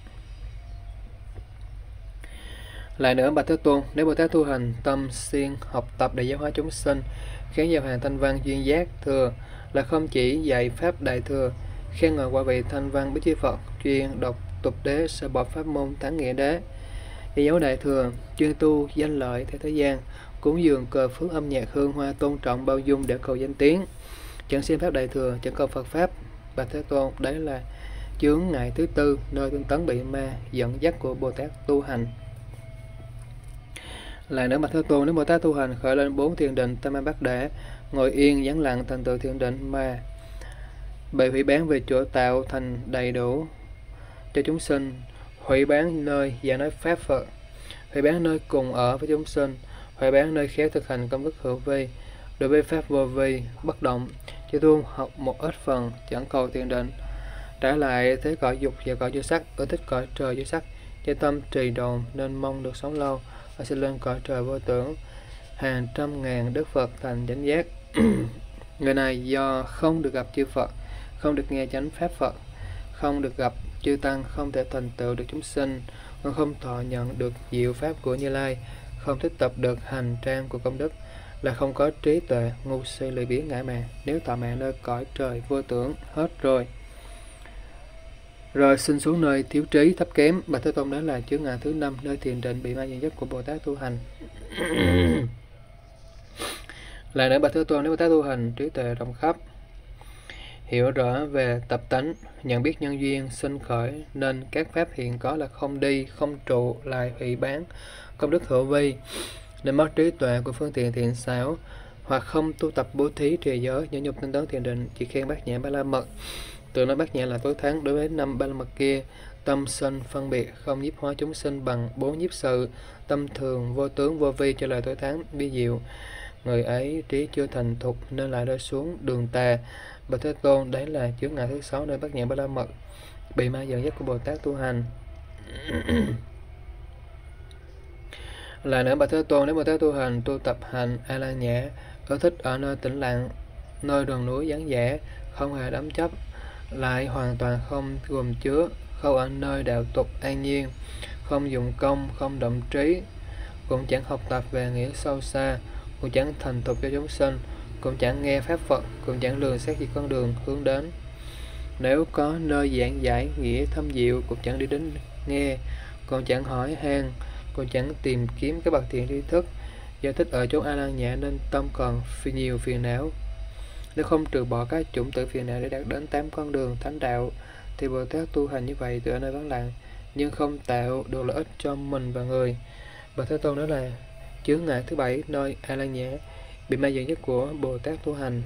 Lại nữa bạch Thế Tôn, nếu Bồ Tát tu hành tâm siêng học tập để giáo hóa chúng sinh, khiến giao hàng thanh văn duyên giác thừa, là không chỉ dạy pháp đại thừa, khen ngợi quả vị thanh văn bích chi Phật, chuyên đọc tục đế, sợ bỏ pháp môn thắng nghĩa đế, dạy giáo đại thừa, chuyên tu danh lợi theo thế gian, cúng dường cờ phước âm nhạc hương hoa, tôn trọng bao dung để cầu danh tiếng, chẳng xem pháp đại thừa, chẳng cầu Phật pháp. Bạch Thế Tôn, đấy là chướng ngại thứ tư nơi tinh tấn bị ma dẫn dắt của Bồ Tát tu hành. Lại nữa bạch Thế Tôn, nếu Bồ Tát tu hành khởi lên bốn thiền định tam ma bát đả, ngồi yên vắng lặng thành tựu thiền định mà bị hủy bán về chỗ tạo thành đầy đủ cho chúng sinh, hủy bán nơi giảng nói pháp Phật, hủy bán nơi cùng ở với chúng sinh, hủy bán nơi khéo thực hành công đức hữu vi, đối với pháp vô vi bất động, chỉ tu học một ít phần, chẳng cầu thiền định, trả lại thế cõi dục và cõi vô sắc, ở thích cõi trời vô sắc, cho tâm trì đồn nên mong được sống lâu và sẽ lên cõi trời vô tưởng, hàng trăm ngàn đức Phật thành chánh giác. Người này do không được gặp chư Phật, không được nghe chánh pháp Phật, không được gặp chư tăng, không thể thành tựu được chúng sinh, còn không thọ nhận được diệu pháp của Như Lai, không thích tập được hành trang của công đức, là không có trí tuệ, ngu si lười biếng ngã mạn. Nếu thọ mạng nơi cõi trời vô tưởng hết rồi, rồi sinh xuống nơi thiếu trí thấp kém. Bạch Thế Tôn, đó là chướng ngại thứ năm nơi thiền định bị ma dẫn dắt của Bồ Tát tu hành. Lại nữa bạch Thế Tôn, nếu Bồ Tát tu hành trí tuệ rộng khắp, hiểu rõ về tập tánh, nhận biết nhân duyên sinh khởi, nên các pháp hiện có là không đi, không trụ, lại hủy bán công đức hữu vi, nên mất trí tuệ của phương tiện thiện xảo, hoặc không tu tập bố thí trì giới, nhẫn nhục tinh tấn thiền định, chỉ khen bát nhã ba la mật, tự nói bát nhã là tối thắng đối với năm ba la mật kia, tâm sinh phân biệt, không nhiếp hóa chúng sinh bằng bốn nhiếp sự, tâm thường vô tướng vô vi, cho lời tối thắng vi diệu. Người ấy trí chưa thành thục nên lại rơi xuống đường tà. Bạch Thế Tôn, đấy là chướng ngại thứ sáu nơi bát nhã ba la mật, bị ma dẫn dắt của Bồ Tát tu hành. Lại nữa, Bạch Thế Tôn, nếu Bồ Tát tu hành tu tập hành A La Nhã, có thích ở nơi tĩnh lặng, nơi rừng núi vắng vẻ, không hề đắm chấp, lại hoàn toàn không gồm chứa, không ở nơi đạo tục an nhiên, không dùng công, không động trí, cũng chẳng học tập về nghĩa sâu xa, cũng chẳng thành thục cho chúng sinh, cũng chẳng nghe pháp Phật, cũng chẳng lường xét gì con đường hướng đến. Nếu có nơi giảng giải nghĩa thâm diệu, cũng chẳng đi đến nghe, còn chẳng hỏi han, còn chẳng tìm kiếm các bậc thiện tri thức. Do thích ở chốn A La Nhã nên tâm còn phi nhiều phiền não. Nếu không trừ bỏ các chủng tử phiền não để đạt đến tám con đường thánh đạo, thì Bồ Tát tu hành như vậy từ ở nơi vắng lặng, nhưng không tạo được lợi ích cho mình và người. Bậc Thế Tôn, đó là chướng ngại thứ bảy nơi A La Nhã, bị ma dẫn dắt của Bồ Tát tu hành.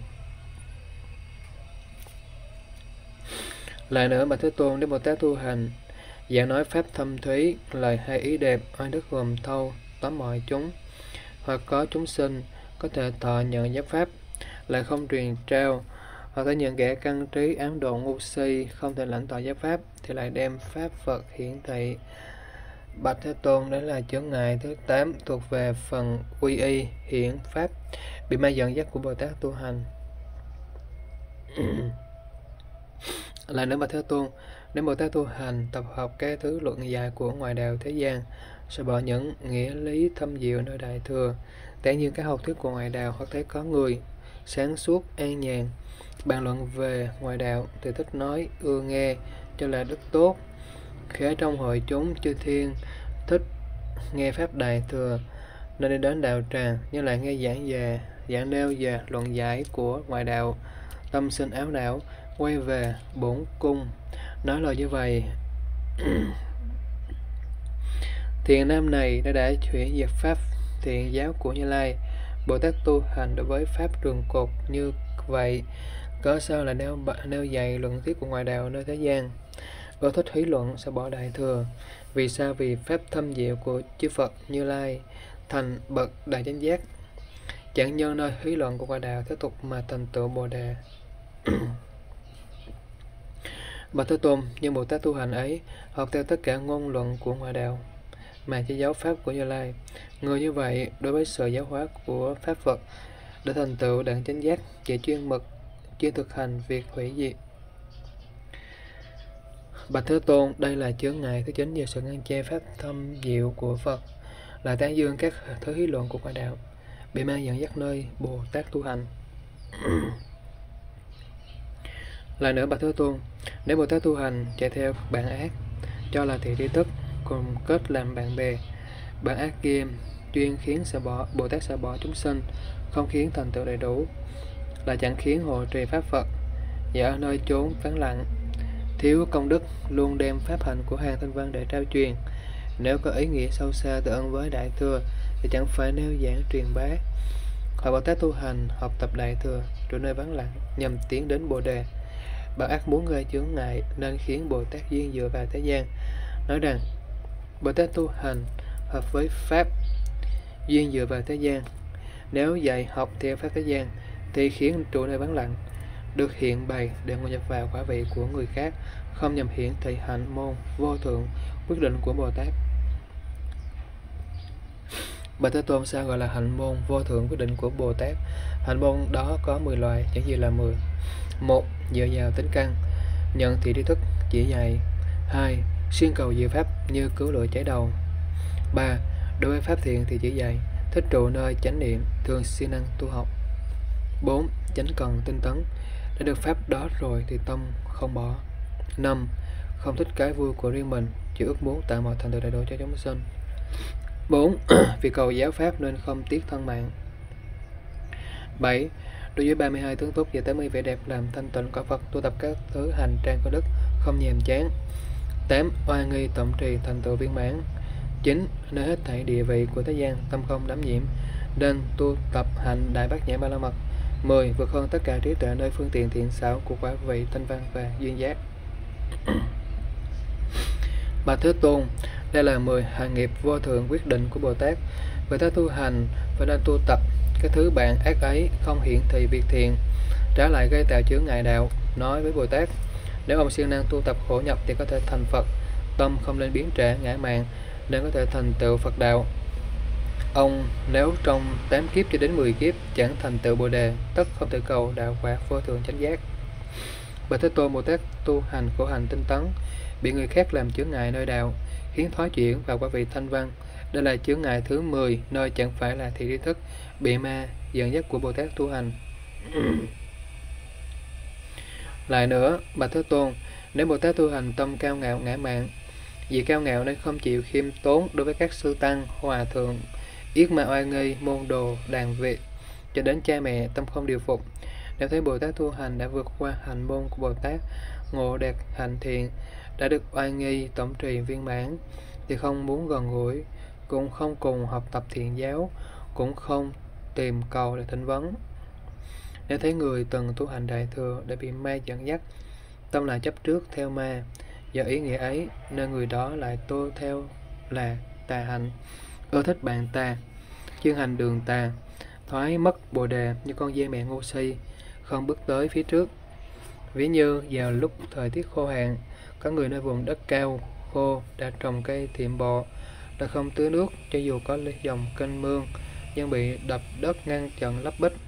Lại nữa, Bạch Thế Tôn, nếu Bồ Tát tu hành giảng nói pháp thâm thúy, lời hay ý đẹp, oai đức gồm thâu tóm mọi chúng, hoặc có chúng sinh có thể thọ nhận giáo pháp, lại không truyền trao, hoặc thể nhận kẻ căn trí ám độ ngu si không thể lãnh thọ giáo pháp, thì lại đem pháp Phật hiển thị. Bạch Thế Tôn, đấy là chướng ngại thứ tám thuộc về phần quy y hiển pháp, bị ma dẫn dắt của Bồ Tát tu hành. Lại nữa, Bạch Thế Tôn, nếu Bồ Tát tu hành tập hợp các thứ luận giải của ngoại đạo thế gian, sẽ bỏ những nghĩa lý thâm diệu nơi Đại Thừa, tản như các học thuyết của ngoại đạo, hoặc thấy có người sáng suốt an nhàn bàn luận về ngoại đạo thì thích nói ưa nghe, cho là đức tốt. Khi ở trong hội chúng chư thiên thích nghe pháp Đại Thừa nên đi đến đạo tràng, nhưng lại nghe giảng về giảng nêu về luận giải của ngoại đạo, tâm sinh áo não, quay về bổn cung nói lời như vậy. Thiện nam này đã đã chuyển diệt pháp thiện giáo của Như Lai. Bồ Tát tu hành đối với pháp trường cột như vậy, có sao là nêu nêu dày luận thuyết của ngoại đạo nơi thế gian, có thích hí luận sẽ bỏ Đại Thừa. Vì sao? Vì pháp thâm diệu của chư Phật Như Lai thành bậc đại chánh giác, chẳng nhân nơi hí luận của ngoại đạo tiếp tục mà thành tựu Bồ Đề. Bạch Thế Tôn, nhưng Bồ Tát tu hành ấy học theo tất cả ngôn luận của ngoại đạo mà che giáo pháp của Như Lai. Người như vậy đối với sự giáo hóa của pháp Phật để thành tựu đẳng chánh giác, chỉ chuyên mực chuyên thực hành việc hủy diệt. Bạch Thế Tôn, đây là chướng ngại thứ chín về sự ngăn che pháp thâm diệu của Phật, là tán dương các thứ hí luận của ngoại đạo, bị ma dẫn dắt nơi Bồ Tát tu hành. Lại nữa, Bạch Thế Tôn, nếu Bồ Tát tu hành chạy theo bạn ác, cho là thiện tri thức, cùng kết làm bạn bè, bạn ác kia chuyên khiến sẽ bỏ Bồ Tát sẽ bỏ chúng sinh, không khiến thành tựu đầy đủ, là chẳng khiến hộ trì pháp Phật, và ở nơi chốn vắng lặng, thiếu công đức, luôn đem pháp hạnh của hàng thanh văn để trao truyền. Nếu có ý nghĩa sâu xa tự ân với Đại Thừa thì chẳng phải nêu giảng truyền bá. Hỏi Bồ Tát tu hành học tập Đại Thừa từ nơi vắng lặng nhằm tiến đến Bồ Đề. Bạn ác muốn gây chướng ngại nên khiến Bồ Tát duyên dựa vào thế gian, nói rằng Bồ Tát tu hành hợp với pháp duyên dựa vào thế gian. Nếu dạy học theo pháp thế gian thì khiến trụ nơi vắng lặng được hiện bày để ngộ nhập vào quả vị của người khác, không nhằm hiển thị hạnh môn vô thượng quyết định của Bồ Tát. Bạch Thế Tôn, sao gọi là hạnh môn vô thượng quyết định của Bồ Tát? Hạnh môn đó có mười loại, chẳng gì là mười. Một, dựa vào tính căn, nhận thị tri thức chỉ dạy. Hai, xuyên cầu diệu pháp như cứu lửa cháy đầu. Ba, đối với pháp thiện thì chỉ dạy, thích trụ nơi chánh niệm, thường siêng năng tu học. Bốn, chánh cần tinh tấn, đã được pháp đó rồi thì tâm không bỏ. Năm, không thích cái vui của riêng mình, chỉ ước muốn tạo mọi thành tựu đầy đủ cho chúng sinh. Bốn, vì cầu giáo pháp nên không tiếc thân mạng. Bảy, đối với ba mươi hai tướng tốt và tám mươi vẻ đẹp làm thanh tịnh quả Phật, tu tập các thứ hành trang có đức, không nhàm chán. Tám, oai nghi tổng trì thành tựu viên mãn. Chín, nơi hết thảy địa vị của thế gian, tâm không đắm nhiễm, nên tu tập hành đại bát nhã ba la mật. Mười, vượt hơn tất cả trí tuệ nơi phương tiện thiện xảo của quả vị thanh văn và duyên giác. Bạch Thế Tôn, đây là mười hành nghiệp vô thượng quyết định của Bồ Tát. Bồ Tát tu hành và nên tu tập cái thứ bạn ác ấy, không hiển thị việc thiện, trả lại gây tạo chướng ngại đạo. Nói với Bồ Tát, nếu ông siêng năng tu tập khổ nhập thì có thể thành Phật, tâm không nên biến trệ ngã mạn nên có thể thành tựu Phật đạo. Ông nếu trong tám kiếp cho đến mười kiếp chẳng thành tựu Bồ đề, tất không thể cầu đạo quả vô thượng chánh giác. Bạch Thế Tôn, Bồ Tát tu hành khổ hành tinh tấn, bị người khác làm chướng ngại nơi đạo, khiến thoái chuyển vào quả vị thanh văn. Đây là chướng ngại thứ mười, nơi chẳng phải là thị tri thức, bị ma dẫn dắt của Bồ Tát tu hành. Lại nữa, Bạch Thế Tôn, nếu Bồ Tát tu hành tâm cao ngạo ngã mạn, vì cao ngạo nên không chịu khiêm tốn đối với các sư tăng, hòa thượng, yết ma oai nghi, môn đồ, đàn vị, cho đến cha mẹ, tâm không điều phục. Nếu thấy Bồ Tát tu hành đã vượt qua hành môn của Bồ Tát, ngộ đạt hành thiện, đã được oai nghi tổng trì viên mãn, thì không muốn gần gũi, cũng không cùng học tập thiện giáo, cũng không tìm cầu để thỉnh vấn. Nếu thấy người từng tu hành đại thừa đã bị ma dẫn dắt, tâm lại chấp trước theo ma, do ý nghĩa ấy nên người đó lại tu theo là tà hạnh, ưa thích bạn tà, chuyên hành đường tà, thoái mất bồ đề như con dê mẹ ngu si, không bước tới phía trước. Ví như vào lúc thời tiết khô hạn, có người nơi vùng đất cao khô đã trồng cây thiệm bò, đã không tưới nước cho dù có dòng kênh mương, nhưng bị đập đất ngăn chặn lấp bích.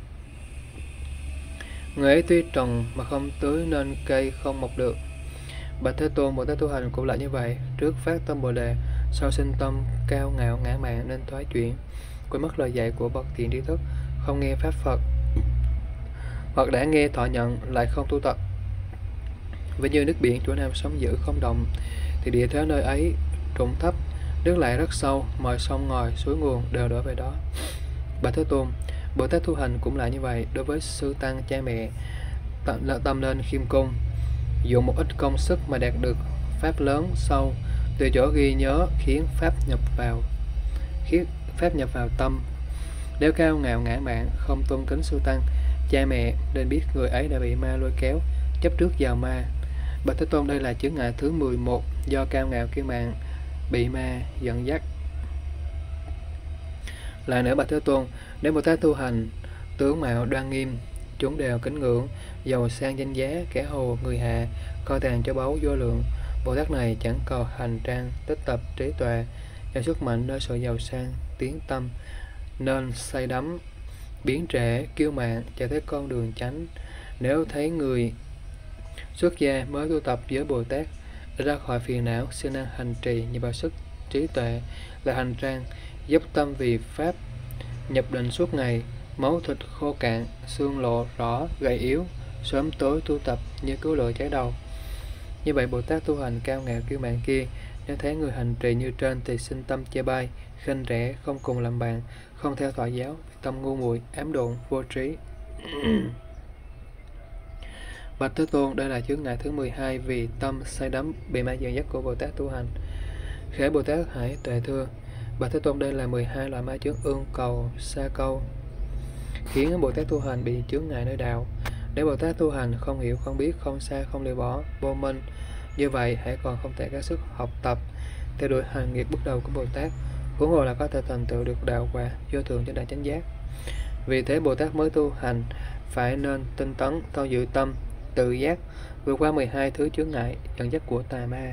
Người ấy tuy trồng mà không tưới nên cây không mọc được. Bạch Thế Tôn, Bồ Tát tu hành cũng là như vậy, trước phát tâm bồ đề, sau sinh tâm cao ngạo ngã mạn nên thoái chuyển, quên mất lời dạy của bậc thiện tri thức, không nghe pháp Phật, hoặc đã nghe thọ nhận lại không tu tập. Với như nước biển chỗ nào sóng dữ không động, thì địa thế nơi ấy trũng thấp, nước lại rất sâu, mọi sông ngòi suối nguồn đều đổ về đó. Bạch Thế Tôn, Bồ Tát tu hành cũng là như vậy, đối với sư tăng cha mẹ, tâm nên khiêm cung, dùng một ít công sức mà đạt được pháp lớn sâu, từ chỗ ghi nhớ khiến pháp nhập vào khiến pháp nhập vào tâm. Nếu cao ngạo ngã mạn, không tôn kính sư tăng cha mẹ, nên biết người ấy đã bị ma lôi kéo, chấp trước vào ma. Bạch Thế Tôn, đây là chướng ngại thứ mười một, do cao ngạo kiêu mạn, bị ma dẫn dắt. Lại nữa, Bạch Thế Tôn, nếu Bồ Tát tu hành tướng mạo đoan nghiêm, chúng đều kính ngưỡng, giàu sang danh giá, kẻ hầu người hạ, kho tàng cho báu vô lượng, Bồ Tát này chẳng cầu hành trang tích tập trí tuệ, do sức mạnh nơi sự giàu sang tiến tâm nên say đắm biến trễ kiêu mạn, chạy tới con đường chánh. Nếu thấy người xuất gia mới tu tập với Bồ Tát ra khỏi phiền não, siêng năng hành trì nhờ vào sức trí tuệ là hành trang, dốc tâm vì pháp, nhập định suốt ngày, máu thịt khô cạn, xương lộ rõ, gầy yếu, sớm tối tu tập như cứu lửa cháy đầu. Như vậy Bồ Tát tu hành cao ngạo kiêu mạn kia, nếu thấy người hành trì như trên thì sinh tâm chê bai, khinh rẻ, không cùng làm bạn, không theo thọ giáo, tâm ngu muội, ám độn, vô trí. Bạch Thế Tôn, đây là chướng ngại thứ mười hai, vì tâm say đắm bị ma dẫn dắt của Bồ Tát tu hành. Khẽ Bồ Tát hãy tuệ thưa, Bạch Thế Tôn, đây là mười hai loại ma chướng ương cầu, sa câu, khiến Bồ Tát tu hành bị chướng ngại nơi đạo. Nếu Bồ Tát tu hành không hiểu, không biết, không xa, không lìa bỏ, vô minh, như vậy hãy còn không thể có sức học tập, theo đuổi hành nghiệp bước đầu của Bồ Tát, huống hồ là có thể thành tựu được đạo quả vô thượng cho đại chánh giác. Vì thế Bồ Tát mới tu hành phải nên tinh tấn, thâu giữ tâm, tự giác, vượt qua mười hai thứ chướng ngại dẫn dắt của tà ma.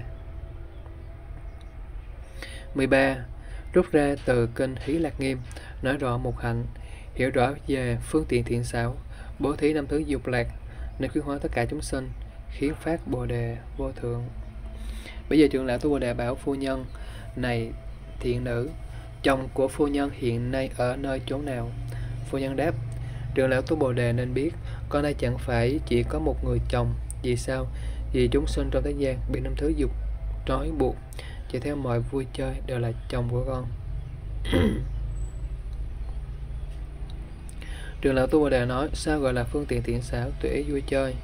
mười ba. Rút ra từ kinh Hí Lạc Nghiêm, nói rõ một hạnh, hiểu rõ về phương tiện thiện xảo, bố thí năm thứ dục lạc, nên khuyến hóa tất cả chúng sinh, khiến phát bồ đề vô thượng. Bây giờ trưởng lão tu Bồ Đề bảo phu nhân này, thiện nữ, chồng của phu nhân hiện nay ở nơi chốn nào? Phu nhân đáp, trưởng lão tu Bồ Đề nên biết, con đây chẳng phải chỉ có một người chồng. Vì sao? Vì chúng sinh trong thế gian bị năm thứ dục trói buộc, chạy theo mọi vui chơi đều là chồng của con. Trưởng lão tu Bồ Đề nói, sao gọi là phương tiện thiện xảo, tùy ý vui chơi?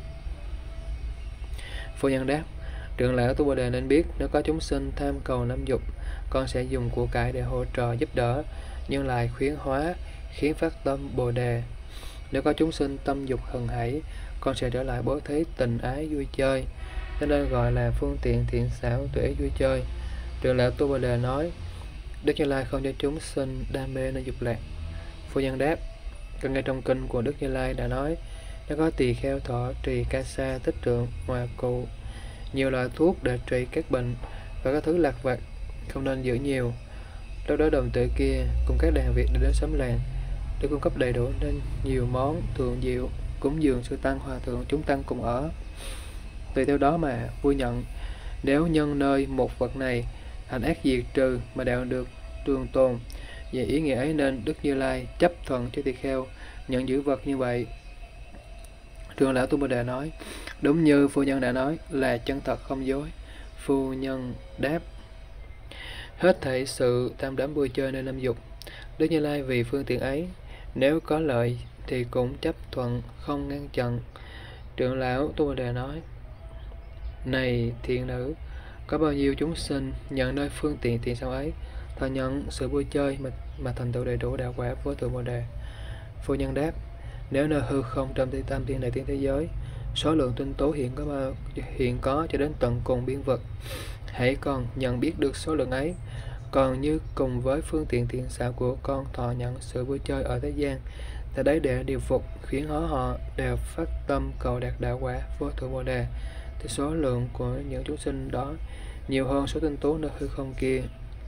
Phu nhân đáp, trưởng lão tu Bồ Đề nên biết, nếu có chúng sinh tham cầu năm dục, con sẽ dùng của cải để hỗ trợ giúp đỡ, nhưng lại khuyến hóa, khiến phát tâm Bồ Đề. Nếu có chúng sinh tâm dục hừng hảy, con sẽ trở lại bố thí tình ái vui chơi, cho nên gọi là phương tiện thiện xảo tùy ý vui chơi. Trưởng lão Tu Bồ Đề nói: Đức Như Lai không cho chúng sinh đam mê nên dục lạc. Phu nhân đáp: Còn ngay trong kinh của Đức Như Lai đã nói, nó có tỳ kheo thọ trì ca sa tích trượng hòa cụ, nhiều loại thuốc để trị các bệnh và các thứ lạc vặt, không nên giữ nhiều. Lúc đó đồng tử kia cùng các đàn Việt đã đến xóm làng để cung cấp đầy đủ nên nhiều món thường diệu cúng dường sư tăng hòa thượng chúng tăng cùng ở. Tùy theo đó mà vui nhận, nếu nhân nơi một vật này hành ác diệt trừ mà đạo được trường tồn, về ý nghĩa ấy nên Đức Như Lai chấp thuận cho tỳ kheo nhận giữ vật như vậy. Trưởng lão Tu Bồ Đề nói: Đúng như phu nhân đã nói, là chân thật không dối. Phu nhân đáp: Hết thảy sự tham đắm vui chơi nên năm dục, Đức Như Lai vì phương tiện ấy, nếu có lợi thì cũng chấp thuận, không ngăn chặn. Trưởng lão Tu Bồ Đề nói: Này thiện nữ, có bao nhiêu chúng sinh nhận nơi phương tiện tiền sau ấy, thọ nhận sự vui chơi mà, mà thành tựu đầy đủ đạo quả với Thượng Bồ Đề. Phu nhân đáp: Nếu nơi hư không trong tam tam thiên đại thiên thế giới, số lượng tinh tố hiện có bao, hiện có cho đến tận cùng biên vực, hãy còn nhận biết được số lượng ấy, còn như cùng với phương tiện tiền xảo của con thọ nhận sự vui chơi ở thế gian, tại đấy để điều phục khiến họ họ đều phát tâm cầu đạt đạo quả vô thượng Bồ Đề, thì số lượng của những chúng sinh đó nhiều hơn số tinh tố nơi hư không kia.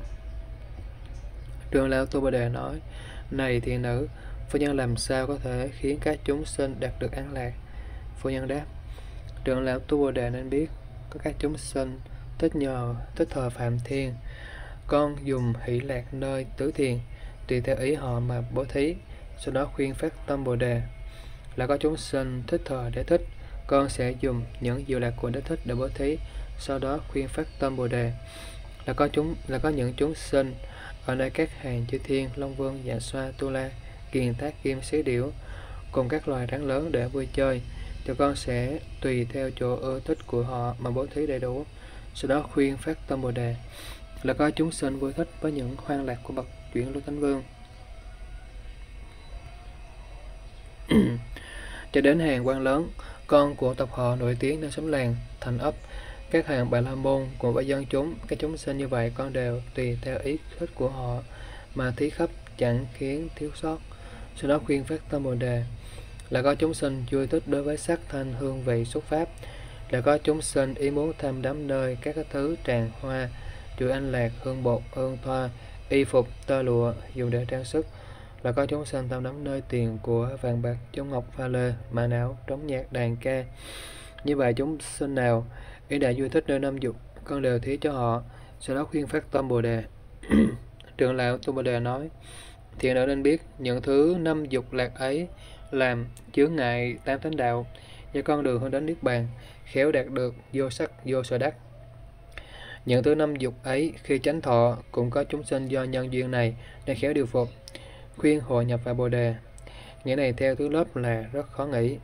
Trưởng lão Tu Bồ Đề nói: Này thiện nữ, phu nhân làm sao có thể khiến các chúng sinh đạt được an lạc? Phu nhân đáp: Trưởng lão Tu Bồ Đề nên biết, có các chúng sinh thích nhờ thích thờ Phạm Thiên, con dùng hỷ lạc nơi tứ thiền, tùy theo ý họ mà bố thí, sau đó khuyên phát tâm Bồ Đề. Là có chúng sinh thích thờ Đế Thích, con sẽ dùng những diệu lạc của Đế Thích để bố thí, sau đó khuyên phát tâm Bồ Đề. Là có chúng là có những chúng sinh ở nơi các hàng chư thiên, Long Vương, Dạ Xoa, Tu La, Kiền Tác, Kim, Xí Điểu cùng các loài rắn lớn để vui chơi, thì con sẽ tùy theo chỗ ưa thích của họ mà bố thí đầy đủ, sau đó khuyên phát tâm Bồ Đề. Là có chúng sinh vui thích với những hoan lạc của bậc chuyển lưu thánh vương. Cho đến hàng quan lớn, con của tộc họ nổi tiếng nơi xóm làng, thành ấp, các hàng Bà La Môn cùng với dân chúng, các chúng sinh như vậy con đều tùy theo ý thích của họ mà thí khắp, chẳng khiến thiếu sót, sau đó khuyên phát tâm Bồ Đề. Là có chúng sinh vui thích đối với sắc thanh hương vị xuất pháp. Là có chúng sinh ý muốn tham đắm nơi các thứ tràng hoa, chuỗi anh lạc, hương bột, hương thoa, y phục, tơ lụa dùng để trang sức. Là có chúng sinh tham đắm nơi tiền của vàng bạc, chống ngọc, pha lê, mã não, trống nhạc, đàn ca. Như vậy chúng sinh nào ý đã vui thích nơi năm dục, con đều thí cho họ, sau đó khuyên phát tâm Bồ Đề. Trưởng lão Tu Bồ Đề nói: Thiện nữ nên biết, những thứ năm dục lạc ấy làm chướng ngại tam thánh đạo, do con đường hướng đến niết bàn, khéo đạt được vô sắc vô sở đắc. Những thứ năm dục ấy khi chánh thọ cũng có chúng sinh do nhân duyên này nên khéo điều phục, khuyên hội nhập vào Bồ Đề. Nghĩa này theo thứ lớp là rất khó nghĩ.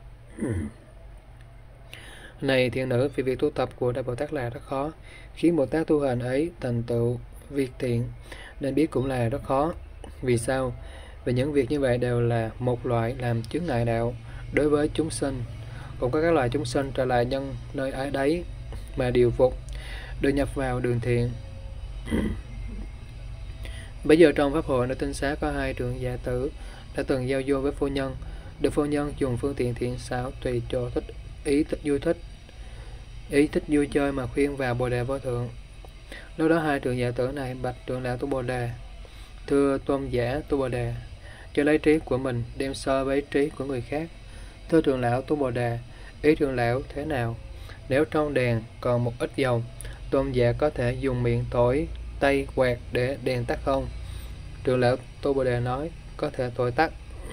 Này thiện nữ, vì việc tu tập của Đại Bồ Tát là rất khó, khiến Bồ Tát tu hành ấy thành tựu việc thiện nên biết cũng là rất khó. Vì sao? Vì những việc như vậy đều là một loại làm chướng ngại đạo đối với chúng sinh, cũng có các loài chúng sinh trở lại nhân nơi ấy đấy mà điều phục, đưa nhập vào đường thiện. Bây giờ trong pháp hội nơi tinh xá có hai trưởng giả tử đã từng giao du với phu nhân. Được phu nhân dùng phương tiện thiện xảo tùy chỗ thích ý thích vui thích ý thích vui chơi mà khuyên vào Bồ Đề vô thượng. Lúc đó hai trưởng giả tử này bạch trưởng lão Tu Bồ Đề: Thưa tôn giả Tu Bồ Đề, cho lấy trí của mình đem so với trí của người khác. Thưa trưởng lão Tu Bồ Đề, ý trưởng lão thế nào? Nếu trong đèn còn một ít dầu, tôn giả có thể dùng miệng thổi tay quạt để đèn tắt không? Trưởng lão Tu Bồ Đề nói: Có thể thổi tắt.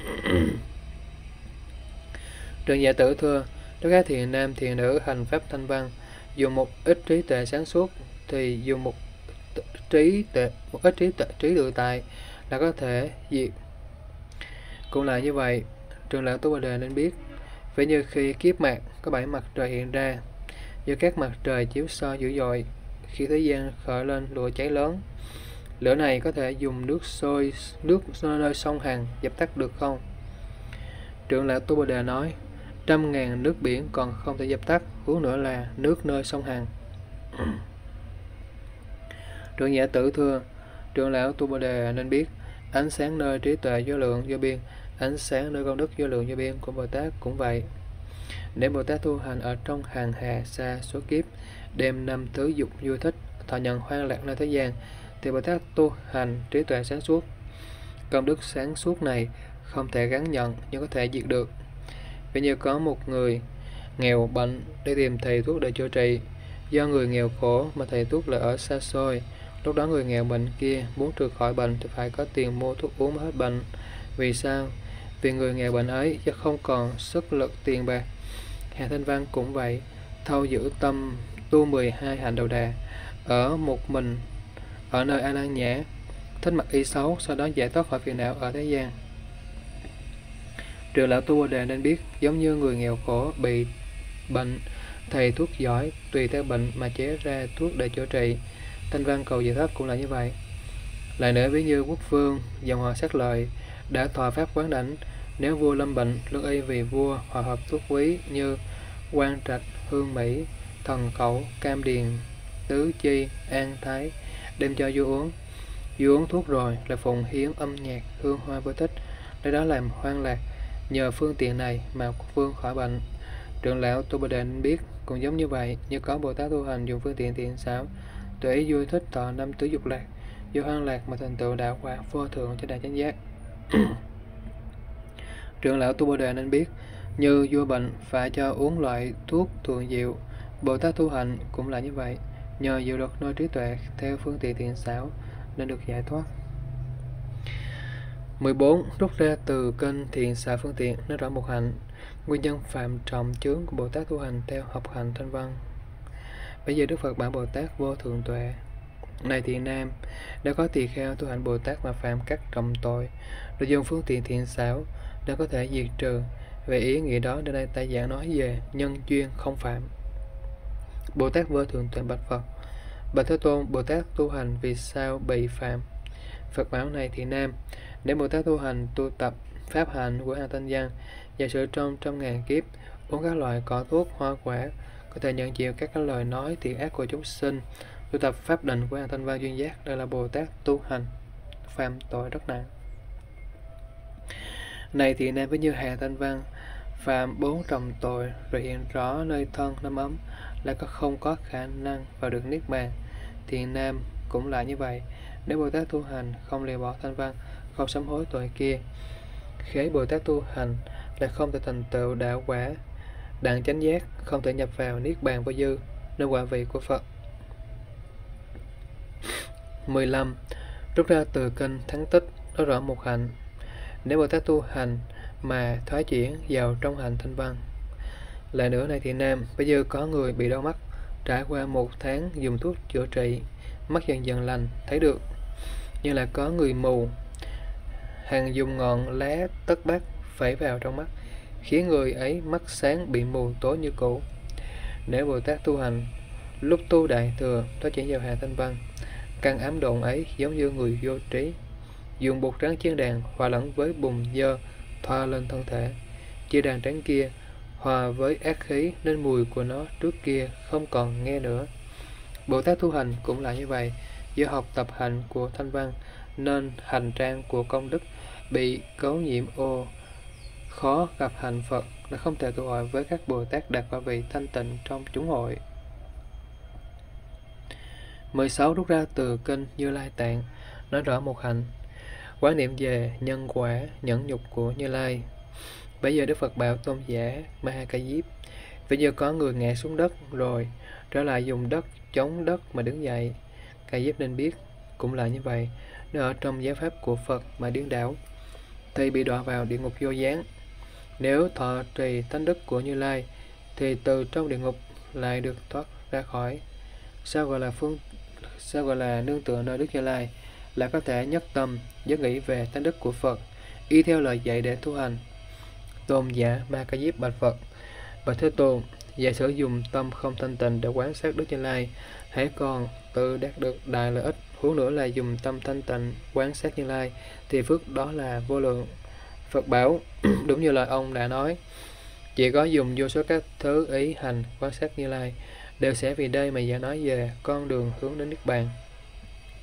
Trưởng giả tử thưa: Nếu các thiện nam thiện nữ hành pháp thanh văn, dùng một ít trí tuệ sáng suốt, thì dùng một trí tuệ một ít trí tuệ trí tự tại là có thể diệt. Cũng là như vậy, trưởng lão Tu Bồ Đề nên biết, phải như khi kiếp mạc có bảy mặt trời hiện ra, do các mặt trời chiếu soi dữ dội, khi thế gian khởi lên lửa cháy lớn, lửa này có thể dùng nước sôi nước nơi sông Hằng dập tắt được không? Trưởng lão Tu Bồ Đề nói: Trăm ngàn nước biển còn không thể dập tắt, huống nữa là nước nơi sông Hằng. Trưởng giả Tử thưa: trưởng lão Tu Bồ Đề nên biết, ánh sáng nơi trí tuệ vô lượng vô biên, ánh sáng nơi công đức vô lượng vô biên của Bồ Tát cũng vậy. Nếu Bồ Tát tu hành ở trong hàng hà sa số kiếp, đem năm thứ dục vui thích, thọ nhận hoan lạc nơi thế gian, thì Bồ Tát tu hành trí tuệ sáng suốt. Công đức sáng suốt này không thể gắn nhận nhưng có thể diệt được. Ví như có một người nghèo bệnh để tìm thầy thuốc để chữa trị. Do người nghèo khổ mà thầy thuốc lại ở xa xôi. Lúc đó người nghèo bệnh kia muốn trừ khỏi bệnh thì phải có tiền mua thuốc uống mới hết bệnh. Vì sao? Vì người nghèo bệnh ấy chứ không còn sức lực tiền bạc. Hà Thanh Văn cũng vậy, thâu giữ tâm tu mười hai hạnh đầu đà, ở một mình ở nơi an an nhã, thích mặc y xấu, sau đó giải thoát khỏi phiền não ở thế gian. Trưởng lão Tu Bồ Đề nên biết, giống như người nghèo khổ bị bệnh, thầy thuốc giỏi tùy theo bệnh mà chế ra thuốc để chữa trị. Thanh Văn cầu giải thoát cũng là như vậy. Lại nữa, ví như quốc vương dòng họ Sát Lợi đã thọ pháp quán đảnh, nếu vua lâm bệnh, lương y vì vua hòa hợp thuốc quý như quan trạch, hương mỹ, thần cẩu, cam điền, tứ chi, an thái, đem cho vua uống. Vua uống thuốc rồi là phụng hiến âm nhạc, hương hoa vui thích, để đó làm hoan lạc. Nhờ phương tiện này mà quốc vương khỏi bệnh. Trưởng lão Tu Bồ Đề nên biết, cũng giống như vậy, như có Bồ Tát tu hành dùng phương tiện thiện xảo, tùy ý vui thích thọ năm tứ dục lạc, do hoan lạc mà thành tựu đạo quả vô thượng cho đại chánh giác. Trưởng lão Tu Bồ Đề nên biết, như vua bệnh phải cho uống loại thuốc thuần diệu, Bồ Tát tu hành cũng là như vậy, nhờ diệu luật nơi trí tuệ theo phương tiện thiện xảo nên được giải thoát. mười bốn. Rút ra từ kênh thiện xảo phương tiện nói rõ một hạnh, nguyên nhân phạm trọng chướng của Bồ Tát tu hành theo học hành Thanh Văn. Bây giờ Đức Phật bảo Bồ Tát vô thượng tuệ: này thiện nam, đã có tỳ kheo tu hành Bồ Tát mà phạm các trọng tội, rồi dùng phương tiện thiện xảo để có thể diệt trừ. Về ý nghĩa đó, đến đây ta giảng nói về nhân duyên không phạm. Bồ Tát vô thượng tuệ bạch Phật: bạch Thế Tôn, Bồ Tát tu hành vì sao bị phạm? Phật bảo: này thiện nam, nếu Bồ Tát tu hành tu tập pháp hạnh của A Tăng Văn, giả sử trong trăm ngàn kiếp uống các loại cỏ thuốc hoa quả, có thể nhận chịu các lời nói thiện ác của chúng sinh, tu tập pháp định của A Tăng Văn duyên giác, đây là Bồ Tát tu hành phạm tội rất nặng. Này thiện nam, với như Hà Thanh Văn phạm bốn trọng tội rồi hiện rõ nơi thân năm ấm, là có không có khả năng vào được niết bàn. Thiện nam cũng là như vậy, nếu Bồ Tát tu hành không lìa bỏ Thanh Văn, không sám hối tội kia, khế Bồ Tát tu hành là không thể thành tựu đạo quả đặng chánh giác, không thể nhập vào niết bàn vô dư nơi quả vị của Phật. mười lăm. Rút ra từ kênh thắng tích nói rõ một hạnh, nếu Bồ Tát tu hành mà thoái chuyển vào trong hành Thanh Văn. Lại nữa, này thiện nam, bây giờ có người bị đau mắt, trải qua một tháng dùng thuốc chữa trị, mắt dần dần lành, thấy được. Như là có người mù, hàng dùng ngọn lá tất bát phẩy vào trong mắt, khiến người ấy mắt sáng bị mù tối như cũ. Nếu Bồ Tát tu hành lúc tu đại thừa thoái chuyển vào hạ Thanh Văn, căn ám độn ấy giống như người vô trí, dùng bột trắng chiên đàn hòa lẫn với bùn dơ thoa lên thân thể. Chia đàn trắng kia hòa với ác khí nên mùi của nó trước kia không còn nghe nữa. Bồ Tát tu hành cũng là như vậy, do học tập hành của Thanh Văn nên hành trang của công đức bị cấu nhiễm ô, khó gặp hạnh Phật, là không thể tụ hội với các Bồ Tát đạt quả vị thanh tịnh trong chúng hội. mười sáu. Rút ra từ kênh Như Lai Tạng nói rõ một hạnh, quán niệm về nhân quả nhẫn nhục của Như Lai. Bây giờ Đức Phật bảo tôn giả Ma Ha Ca Diếp: bây giờ có người ngã xuống đất rồi trở lại dùng đất chống đất mà đứng dậy. Ca Diếp nên biết, cũng là như vậy, nếu ở trong giáo pháp của Phật mà điên đảo thì bị đọa vào địa ngục vô gián. Nếu thọ trì thánh đức của Như Lai thì từ trong địa ngục lại được thoát ra khỏi. Sao gọi là phương sao gọi là nương tựa nơi Đức Như Lai? Là có thể nhất tâm nhớ nghĩ về thánh đức của Phật, y theo lời dạy để tu hành. Tôn giả Ma Ca Diếp bạch Phật: bạch Thế Tôn, giả sử dùng tâm không thanh tịnh để quán sát Đức Như Lai, hãy còn tự đạt được đại lợi ích. Huống nữa là dùng tâm thanh tịnh quán sát Như Lai thì phước đó là vô lượng. Phật bảo: đúng như lời ông đã nói, chỉ có dùng vô số các thứ ý hành quan sát Như Lai đều sẽ vì đây mà giả nói về con đường hướng đến Niết Bàn.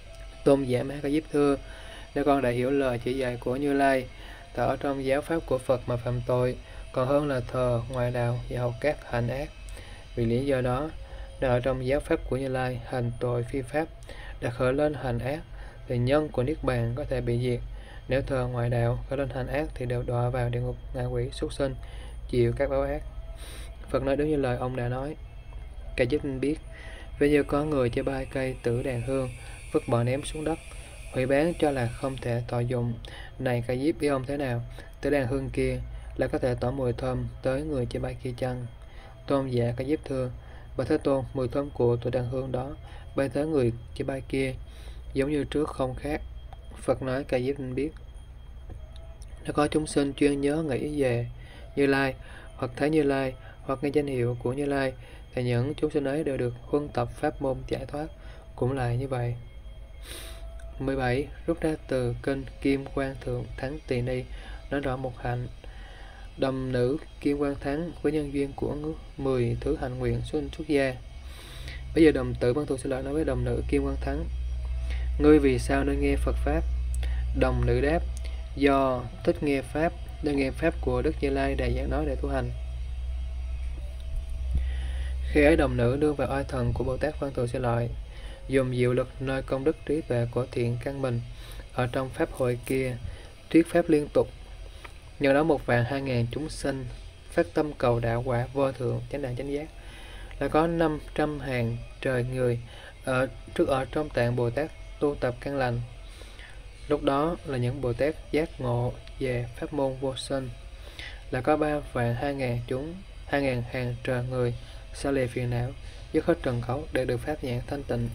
Tôn giả Ma Ca Diếp thưa: nếu con đã hiểu lời chỉ dạy của Như Lai, ta ở trong giáo pháp của Phật mà phạm tội, còn hơn là thờ ngoại đạo và học các hành ác. Vì lý do đó, nếu ở trong giáo pháp của Như Lai hành tội phi pháp, đã khởi lên hành ác, thì nhân của Niết Bàn có thể bị diệt. Nếu thờ ngoại đạo khởi lên hành ác thì đều đọa vào địa ngục ngạ quỷ súc sinh, chịu các báo ác. Phật nói đúng như lời ông đã nói. Ca Diếp biết, ví như có người chơi ba cây tử đàn hương, vứt bỏ ném xuống đất, hủy bán cho là không thể thọ dụng. Này Ca Diếp, ý ông thế nào? Tử đàn hương kia là có thể tỏ mùi thơm tới người chơi bay kia chăng? Tôn giả Ca Diếp thưa: Bạch Thế Tôn, mùi thơm của tuổi đàn hương đó bay tới người chơi bay kia giống như trước không khác. Phật nói: Ca Diếp nên biết, nếu có chúng sinh chuyên nhớ nghĩ về Như Lai, hoặc thấy Như Lai, hoặc nghe danh hiệu của Như Lai, thì những chúng sinh ấy đều được huân tập pháp môn giải thoát. Cũng lại như vậy. mười bảy. Rút ra từ kinh Kim Quang Thượng Thắng Tỳ Ni nói rõ một hạnh. Đồng nữ Kim Quang Thắng với nhân duyên của mười thứ hạnh nguyện xuất xuất gia. Bây giờ đồng tử Văn Thù Sư Lợi nói với đồng nữ Kim Quang Thắng: ngươi vì sao nên nghe Phật pháp? Đồng nữ đáp: do thích nghe pháp, nên nghe pháp của Đức Như Lai Đại giảng nói để tu hành. Khi ấy đồng nữ đưa vào oai thần của Bồ Tát Văn Thù Sư Lợi, dùng diệu lực nơi công đức trí tuệ của thiện căn mình ở trong pháp hội kia thuyết pháp liên tục. Nhờ đó một vạn hai ngàn chúng sinh phát tâm cầu đạo quả vô thượng chánh đẳng chánh giác. Là có năm trăm hàng trời người ở trước ở trong tạng Bồ Tát tu tập căn lành. Lúc đó là những Bồ Tát giác ngộ về pháp môn vô sinh. Là có ba vạn hai ngàn chúng hai ngàn hàng trời người xa lìa phiền não, dứt hết trần khẩu để được pháp nhãn thanh tịnh.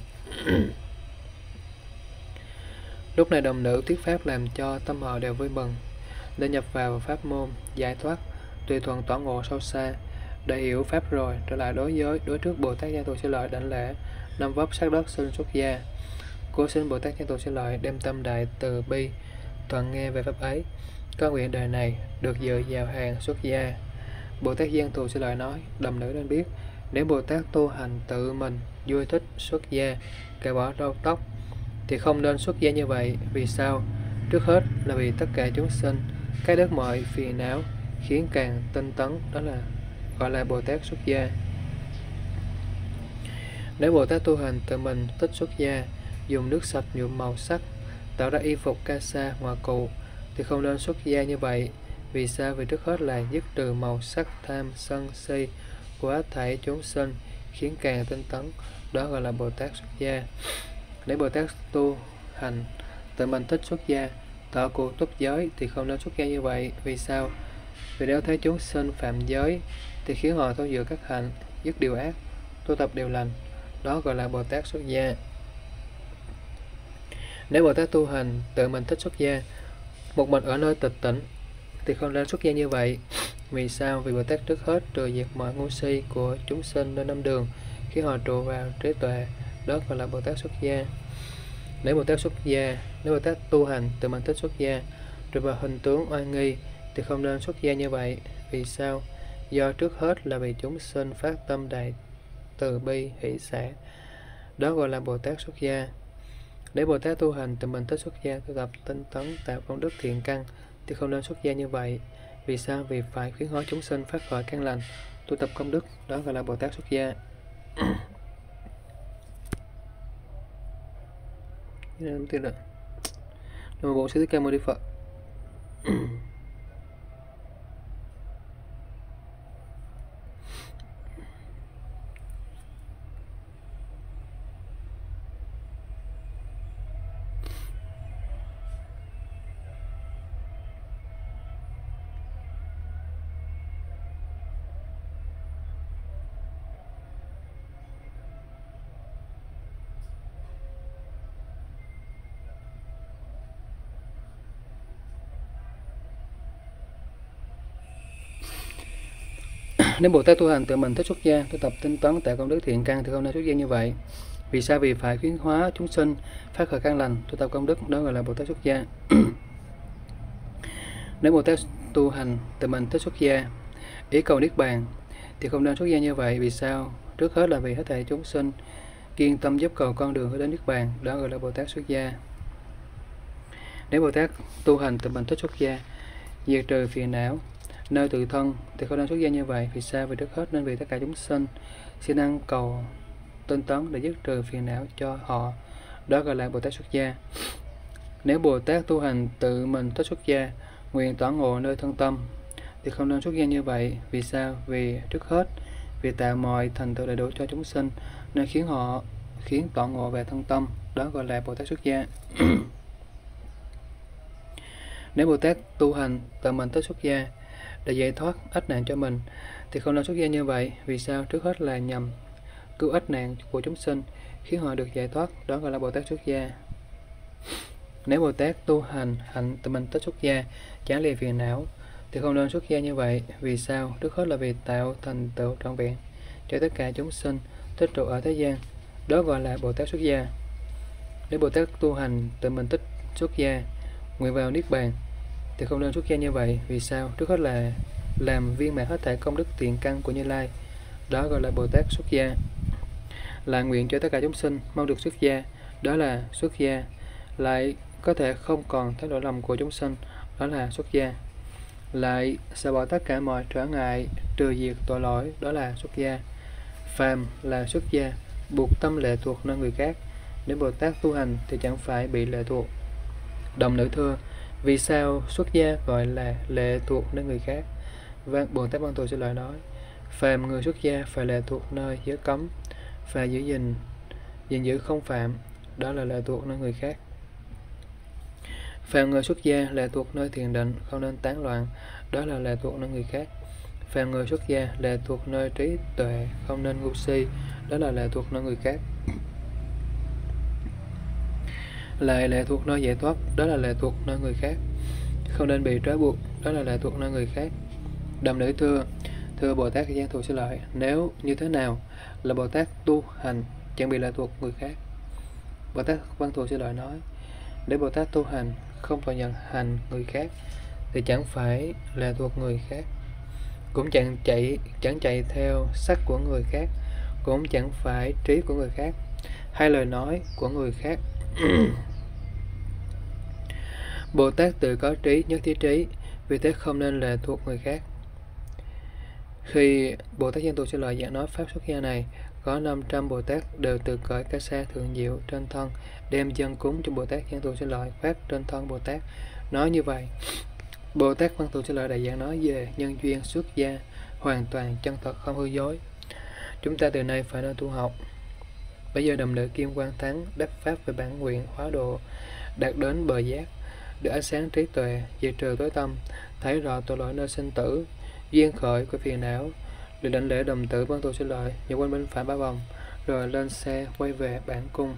Lúc này đồng nữ thuyết pháp làm cho tâm họ đều vui mừng, để nhập vào pháp môn giải thoát, tùy thuận tỏ ngộ sâu xa. Đã hiểu pháp rồi, trở lại đối với đối trước Bồ Tát Văn Thù Sư Lợi đảnh lễ, năm vấp sát đất xin xuất gia. Cố xin Bồ Tát Văn Thù Sư Lợi đem tâm đại từ bi toàn nghe về pháp ấy, có nguyện đời này được dự vào hàng xuất gia. Bồ Tát Văn Thù Sư Lợi nói: đồng nữ nên biết, nếu Bồ Tát tu hành tự mình vui thích xuất gia, cởi bỏ râu tóc, thì không nên xuất gia như vậy. Vì sao? Trước hết là vì tất cả chúng sinh cái đứt mọi phiền não, khiến càng tinh tấn, đó là gọi là Bồ Tát xuất gia. Nếu Bồ Tát tu hành tự mình thích xuất gia, dùng nước sạch nhuộm màu sắc, tạo ra y phục ca sa hòa cụ, thì không nên xuất gia như vậy. Vì sao? Vì trước hết là dứt trừ màu sắc tham sân si của hết thảy chúng sinh, khiến càng tinh tấn, đó gọi là Bồ Tát xuất gia. Nếu Bồ Tát tu hành tự mình thích xuất gia, thọ cụ túc giới, thì không nên xuất gia như vậy. Vì sao? Vì nếu thấy chúng sinh phạm giới, thì khiến họ thâu dự các hạnh, dứt điều ác, tu tập điều lành, đó gọi là Bồ Tát xuất gia. Nếu Bồ Tát tu hành tự mình thích xuất gia, một mình ở nơi tịch tỉnh, thì không nên xuất gia như vậy. Vì sao? Vì Bồ Tát trước hết trừ diệt mọi ngu si của chúng sinh nơi năm đường, khiến họ trụ vào trí tuệ, đó gọi là Bồ Tát xuất gia. Nếu Bồ Tát xuất gia, nếu Bồ Tát tu hành tự mình thích xuất gia, trụ vào hình tướng oai nghi, thì không nên xuất gia như vậy. Vì sao? Do trước hết là vì chúng sinh phát tâm đại từ bi hỷ xả, đó gọi là Bồ Tát xuất gia. Nếu Bồ Tát tu hành tự mình thích xuất gia, tu tập tinh tấn tạo công đức thiện căn, thì không nên xuất gia như vậy. Vì sao? Vì phải khuyến hóa chúng sinh phát khởi căn lành, tu tập công đức, đó gọi là Bồ Tát xuất gia. Nam Mô Bổn Sư Thích Ca Mâu Ni Phật. Nếu Bồ Tát tu hành tự mình thích xuất gia, tu tập tinh tấn tạo công đức thiện căn, thì không nên xuất gia như vậy. Vì sao? Vì phải khuyến hóa chúng sinh phát khởi căn lành, tu tập công đức, đó gọi là Bồ Tát xuất gia. Nếu Bồ Tát tu hành tự mình thích xuất gia, ý cầu niết bàn, thì không nên xuất gia như vậy. Vì sao? Trước hết là vì hết thảy chúng sinh kiên tâm giúp cầu con đường hướng đến Niết Bàn, đó gọi là Bồ Tát xuất gia. Nếu Bồ Tát tu hành từ mình thích xuất gia, diệt trừ phiền não nơi tự thân thì không nên xuất gia như vậy. Vì sao? Vì trước hết nên vì tất cả chúng sinh xin ăn cầu tinh tấn để dứt trừ phiền não cho họ, đó gọi là Bồ Tát xuất gia. Nếu Bồ Tát tu hành tự mình thích xuất gia, nguyện tỏ ngộ nơi thân tâm thì không nên xuất gia như vậy. Vì sao? Vì trước hết vì tạo mọi thành tựu đầy đủ cho chúng sinh nên khiến họ khiến tỏ ngộ về thân tâm, đó gọi là Bồ Tát xuất gia. Nếu Bồ Tát tu hành tự mình thích xuất gia để giải thoát ách nạn cho mình thì không nên xuất gia như vậy. Vì sao? Trước hết là nhằm cứu ách nạn của chúng sinh, khiến họ được giải thoát, đó gọi là Bồ Tát xuất gia. Nếu Bồ Tát tu hành hạnh tự mình thích xuất gia, chán lìa phiền não thì không nên xuất gia như vậy. Vì sao? Trước hết là vì tạo thành tựu trọn vẹn cho tất cả chúng sinh tích trụ ở thế gian, đó gọi là Bồ Tát xuất gia. Nếu Bồ Tát tu hành tự mình thích xuất gia, nguyện vào Niết Bàn thì không nên xuất gia như vậy. Vì sao? Trước hết là làm viên mãn hết thảy công đức tiền căn của Như Lai, đó gọi là Bồ Tát xuất gia. Là nguyện cho tất cả chúng sinh mau được xuất gia, đó là xuất gia. Lại có thể không còn thấy lỗi lầm của chúng sinh, đó là xuất gia. Lại xả bỏ tất cả mọi trở ngại, trừ diệt tội lỗi, đó là xuất gia. Phàm là xuất gia, buộc tâm lệ thuộc nơi người khác. Nếu Bồ Tát tu hành thì chẳng phải bị lệ thuộc. Đồng nữ thưa, vì sao xuất gia gọi là lệ thuộc nơi người khác? Và Bồ Tát Văn Thù sẽ lời nói, phàm người xuất gia phải lệ thuộc nơi giới cấm, phải giữ gìn gìn giữ không phạm, đó là lệ thuộc nơi người khác. Phàm người xuất gia lệ thuộc nơi thiền định, không nên tán loạn, đó là lệ thuộc nơi người khác. Phàm người xuất gia lệ thuộc nơi trí tuệ, không nên ngu si, đó là lệ thuộc nơi người khác. Lại lệ thuộc nơi giải thoát, đó là lệ thuộc nơi người khác. Không nên bị trói buộc, đó là lệ thuộc nơi người khác. Đồng nữ thưa, thưa Bồ Tát Giang Thù Sư Lợi, nếu như thế nào là Bồ Tát tu hành chẳng bị lệ thuộc người khác? Bồ Tát Văn Thù Sư Lợi nói, để Bồ Tát tu hành không phải nhận hành người khác thì chẳng phải lệ thuộc người khác, cũng chẳng chạy chẳng chạy theo sắc của người khác, cũng chẳng phải trí của người khác hay lời nói của người khác. Bồ Tát tự có trí, nhất thiết trí, vì thế không nên lệ thuộc người khác. Khi Bồ Tát Giang Thù Sư Lợi giảng nói pháp xuất gia này, có năm trăm Bồ Tát đều từ cõi ca sa thượng diệu trên thân đem dâng cúng cho Bồ Tát Giang Thù Sư Lợi phát trên thân Bồ Tát. Nói như vậy, Bồ Tát Văn Thù Sư Lợi đại giảng nói về nhân duyên xuất gia hoàn toàn chân thật, không hư dối. Chúng ta từ nay phải nên tu học. Bây giờ đồng nữ Kim Quang Thắng đắc pháp về bản nguyện hóa độ, đạt đến bờ giác, được ánh sáng trí tuệ, diệt trừ tối tâm, thấy rõ tội lỗi nơi sinh tử, duyên khởi của phiền não, được đảnh lễ đồng tử Văn Thù Sư Lợi, nhờ quanh bên phải ba vòng, rồi lên xe quay về bản cung.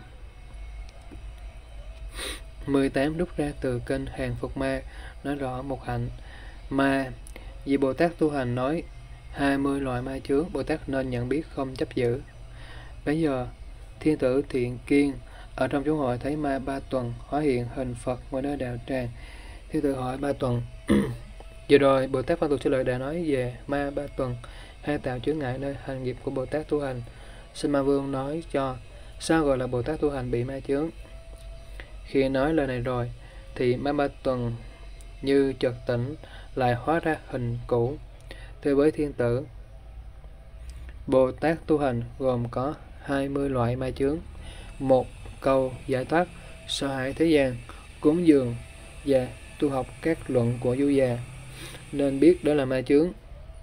mười tám Rút ra từ kênh Hàng Phục Ma nói rõ một hạnh ma. Vì Bồ Tát tu hành nói hai mươi loại ma chướng, Bồ Tát nên nhận biết không chấp giữ. Bây giờ thiên tử Thiện Kiên ở trong chúng hội thấy ma Ba Tuần hóa hiện hình Phật ngoài nơi đạo tràng. Thiên tử hỏi Ba Tuần, vừa rồi Bồ Tát Văn Thù Sư Lợi đã nói về ma Ba Tuần hay tạo chướng ngại nơi hành nghiệp của Bồ Tát tu hành. Xin Ma Vương nói cho sao gọi là Bồ Tát tu hành bị ma chướng. Khi nói lời này rồi thì ma Ba Tuần như chợt tỉnh lại hóa ra hình cũ. Thưa với thiên tử, Bồ Tát tu hành gồm có hai mươi loại ma chướng. Một, cầu giải thoát, sợ hãi thế gian, cúng dường và tu học các luận của Du già, nên biết đó là ma chướng.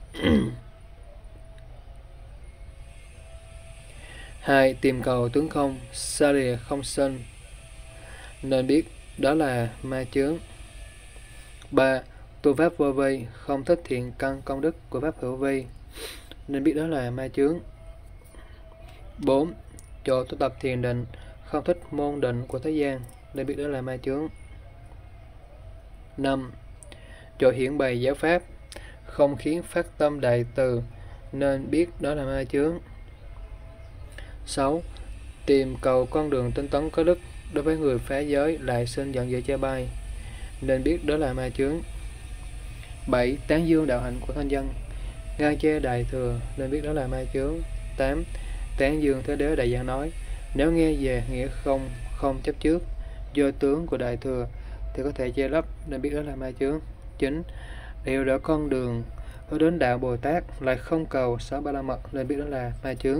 Hai, tìm cầu tướng không, xa lìa không sinh, nên biết đó là ma chướng. Ba, tu pháp vô vi, không thích thiện căn công đức của pháp hữu vi, nên biết đó là ma chướng. Bốn, chỗ tu tập thiền định, không thích môn định của thế gian, nên biết đó là ma chướng. Năm, chỗ hiển bày giáo pháp, không khiến phát tâm đại từ, nên biết đó là ma chướng. Sáu, tìm cầu con đường tinh tấn có đức, đối với người phá giới lại sinh giận dữ chê bai, nên biết đó là ma chướng. Bảy, tán dương đạo hạnh của thanh dân, ngang chê đại thừa, nên biết đó là ma chướng. Tám, tán dương thế đế đại giảng nói, Nếu nghe về nghĩa không không chấp trước do tướng của đại thừa thì có thể che lấp nên biết đó là ma chướng. Chín. Hiểu rõ con đường hướng đến đạo Bồ Tát lại không cầu sáu ba la mật nên biết đó là ma chướng.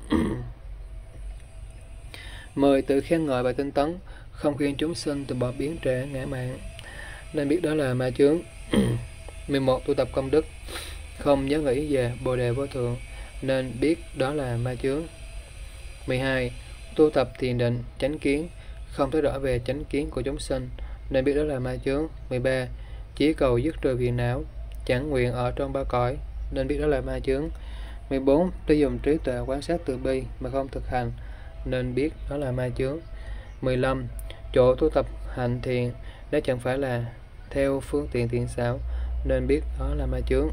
Mười. Tự khen ngợi và tinh tấn, không khuyên chúng sinh từ bỏ biến trễ ngã mạn nên biết đó là ma chướng. Mười một. Tu tập công đức, không nhớ nghĩ về Bồ đề vô thượng nên biết đó là ma chướng. Mười hai. Tu tập thiền định, chánh kiến, không thấy rõ về chánh kiến của chúng sinh nên biết đó là ma chướng. Mười ba. Chỉ cầu dứt trừ phiền não, chẳng nguyện ở trong ba cõi nên biết đó là ma chướng. Mười bốn. Tôi dùng trí tuệ quan sát từ bi mà không thực hành nên biết đó là ma chướng. Mười lăm. Chỗ tu tập hành thiền nếu chẳng phải là theo phương tiện thiện xảo nên biết đó là ma chướng.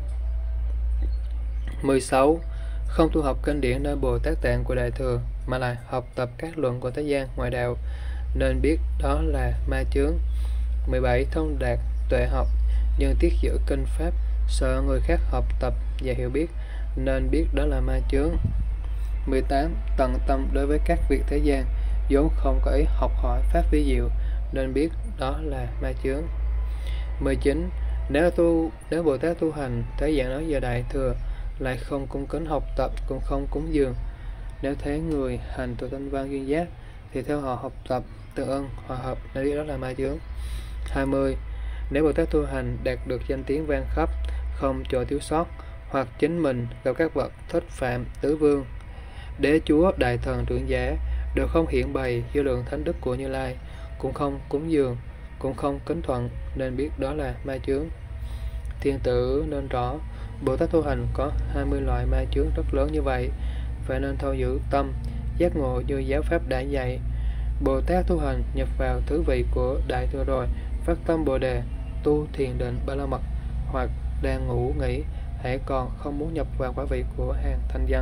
Mười sáu. Không tu học kinh điển nơi Bồ Tát Tạng của Đại Thừa mà là học tập các luận của thế gian ngoại đạo nên biết đó là ma chướng. Mười bảy. Thông đạt tuệ học nhưng tiếc giữ kinh pháp, sợ người khác học tập và hiểu biết nên biết đó là ma chướng. Mười tám. Tận tâm đối với các việc thế gian vốn không có ý học hỏi pháp vi diệu nên biết đó là ma chướng. Mười chín. Nếu tu nếu Bồ Tát tu hành thế gian nói về Đại Thừa lại không cung kính học tập cũng không cúng dường, nếu thấy người hành tu tinh văn duyên giác thì theo họ học tập tự ân hòa hợp nên biết đó là ma chướng. Hai mươi. Nếu Bồ Tát tu hành đạt được danh tiếng vang khắp, không chỗ thiếu sót, hoặc chính mình gặp các bậc thích phạm, tứ vương, đế chúa, đại thần, trưởng giả đều không hiện bày vô lượng thánh đức của Như Lai, cũng không cúng dường, cũng không kính thuận nên biết đó là ma chướng. Thiên tử nên rõ Bồ Tát tu hành có hai mươi loại ma chướng rất lớn như vậy, phải nên thâu giữ tâm giác ngộ như giáo pháp đã dạy. Bồ Tát tu hành nhập vào thứ vị của Đại Thừa rồi, phát tâm Bồ đề, tu thiền định ba la mật, hoặc đang ngủ nghỉ, hãy còn không muốn nhập vào quả vị của hàng thanh văn.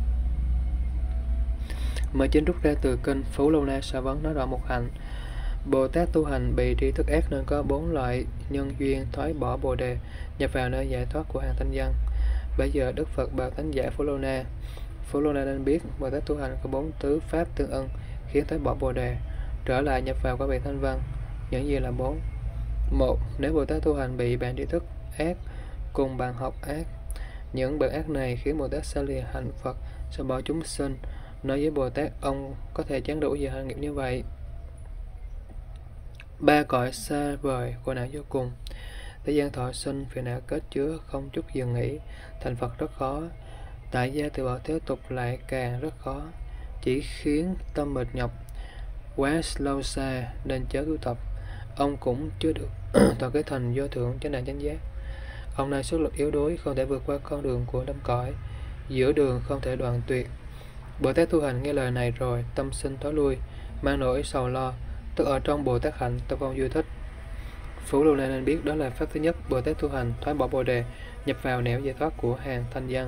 Mười chín. Rút ra từ kinh Phú Lâu Na Sa Vấn nói rõ một hạnh. Bồ Tát tu hành bị tri thức ác nên có bốn loại nhân duyên thoái bỏ Bồ đề, nhập vào nơi giải thoát của hàng thanh văn. Bây giờ Đức Phật bảo tánh giả Phú Lâu Na, Phú Lâu Na nên biết Bồ Tát tu hành có bốn tứ pháp tương ưng khiến thoái bỏ Bồ đề, trở lại nhập vào quả vị thanh văn. Những gì là bốn? Một. Nếu Bồ Tát tu hành bị bạn tri thức ác cùng bạn học ác, những bạn ác này khiến Bồ Tát xa lìa hạnh Phật, sẽ bỏ chúng sinh. Nói với Bồ Tát, ông có thể chán đủ về hành nghiệp như vậy. Ba cõi xa vời, khổ não vô cùng. Thế gian thọ sinh, phiền não kết chứa, không chút dừng nghỉ. Thành Phật rất khó. Tại gia từ bỏ thế tục lại càng rất khó, chỉ khiến tâm mệt nhọc. Quá lâu xa nên chớ tu tập. Ông cũng chưa được tỏ cái thành vô thượng chánh đẳng chánh giác. Ông này sức lực yếu đuối, không thể vượt qua con đường của năm cõi, giữa đường không thể đoạn tuyệt. Bồ Tát tu hành nghe lời này rồi, tâm sinh tối lui, mang nỗi sầu lo, tức ở trong Bồ Tát hạnh tâm không vui thích. Phú Lâu Na nên biết đó là pháp thứ nhất. Bồ Tát tu hành thoái bỏ Bồ đề, nhập vào nẻo giải thoát của hàng thanh văn.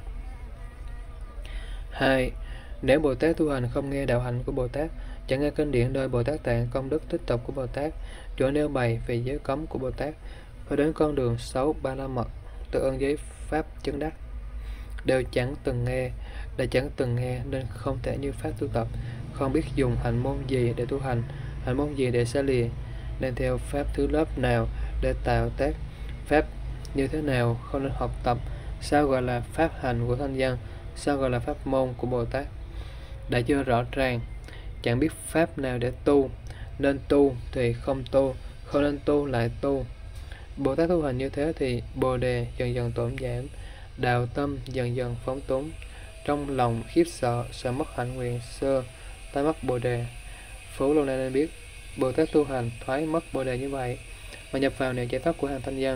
Hai. Nếu Bồ Tát tu hành không nghe đạo hạnh của Bồ Tát, chẳng nghe kinh điển đời Bồ Tát Tạng, công đức tích tập của Bồ Tát, chỗ nêu bày về giới cấm của Bồ Tát, phải đến con đường xấu ba la mật, tự ơn giới pháp chứng đắc, đều chẳng từng nghe, đã chẳng từng nghe nên không thể như pháp tu tập, không biết dùng hành môn gì để tu hành, hành môn gì để xa lìa, nên theo pháp thứ lớp nào để tạo tác, pháp như thế nào không nên học tập, sao gọi là pháp hành của thanh văn, sao gọi là pháp môn của Bồ Tát. Đã chưa rõ ràng, chẳng biết pháp nào để tu, nên tu thì không tu, không nên tu lại tu. Bồ Tát tu hành như thế thì Bồ đề dần dần tổn giảm, đạo tâm dần dần phóng túng, trong lòng khiếp sợ, sợ mất hạnh nguyện xưa, tai mất Bồ đề. Phú Lâu Na nên biết Bồ Tát tu hành thoái mất Bồ đề như vậy mà nhập vào nẻo giải thoát của hàng thanh văn.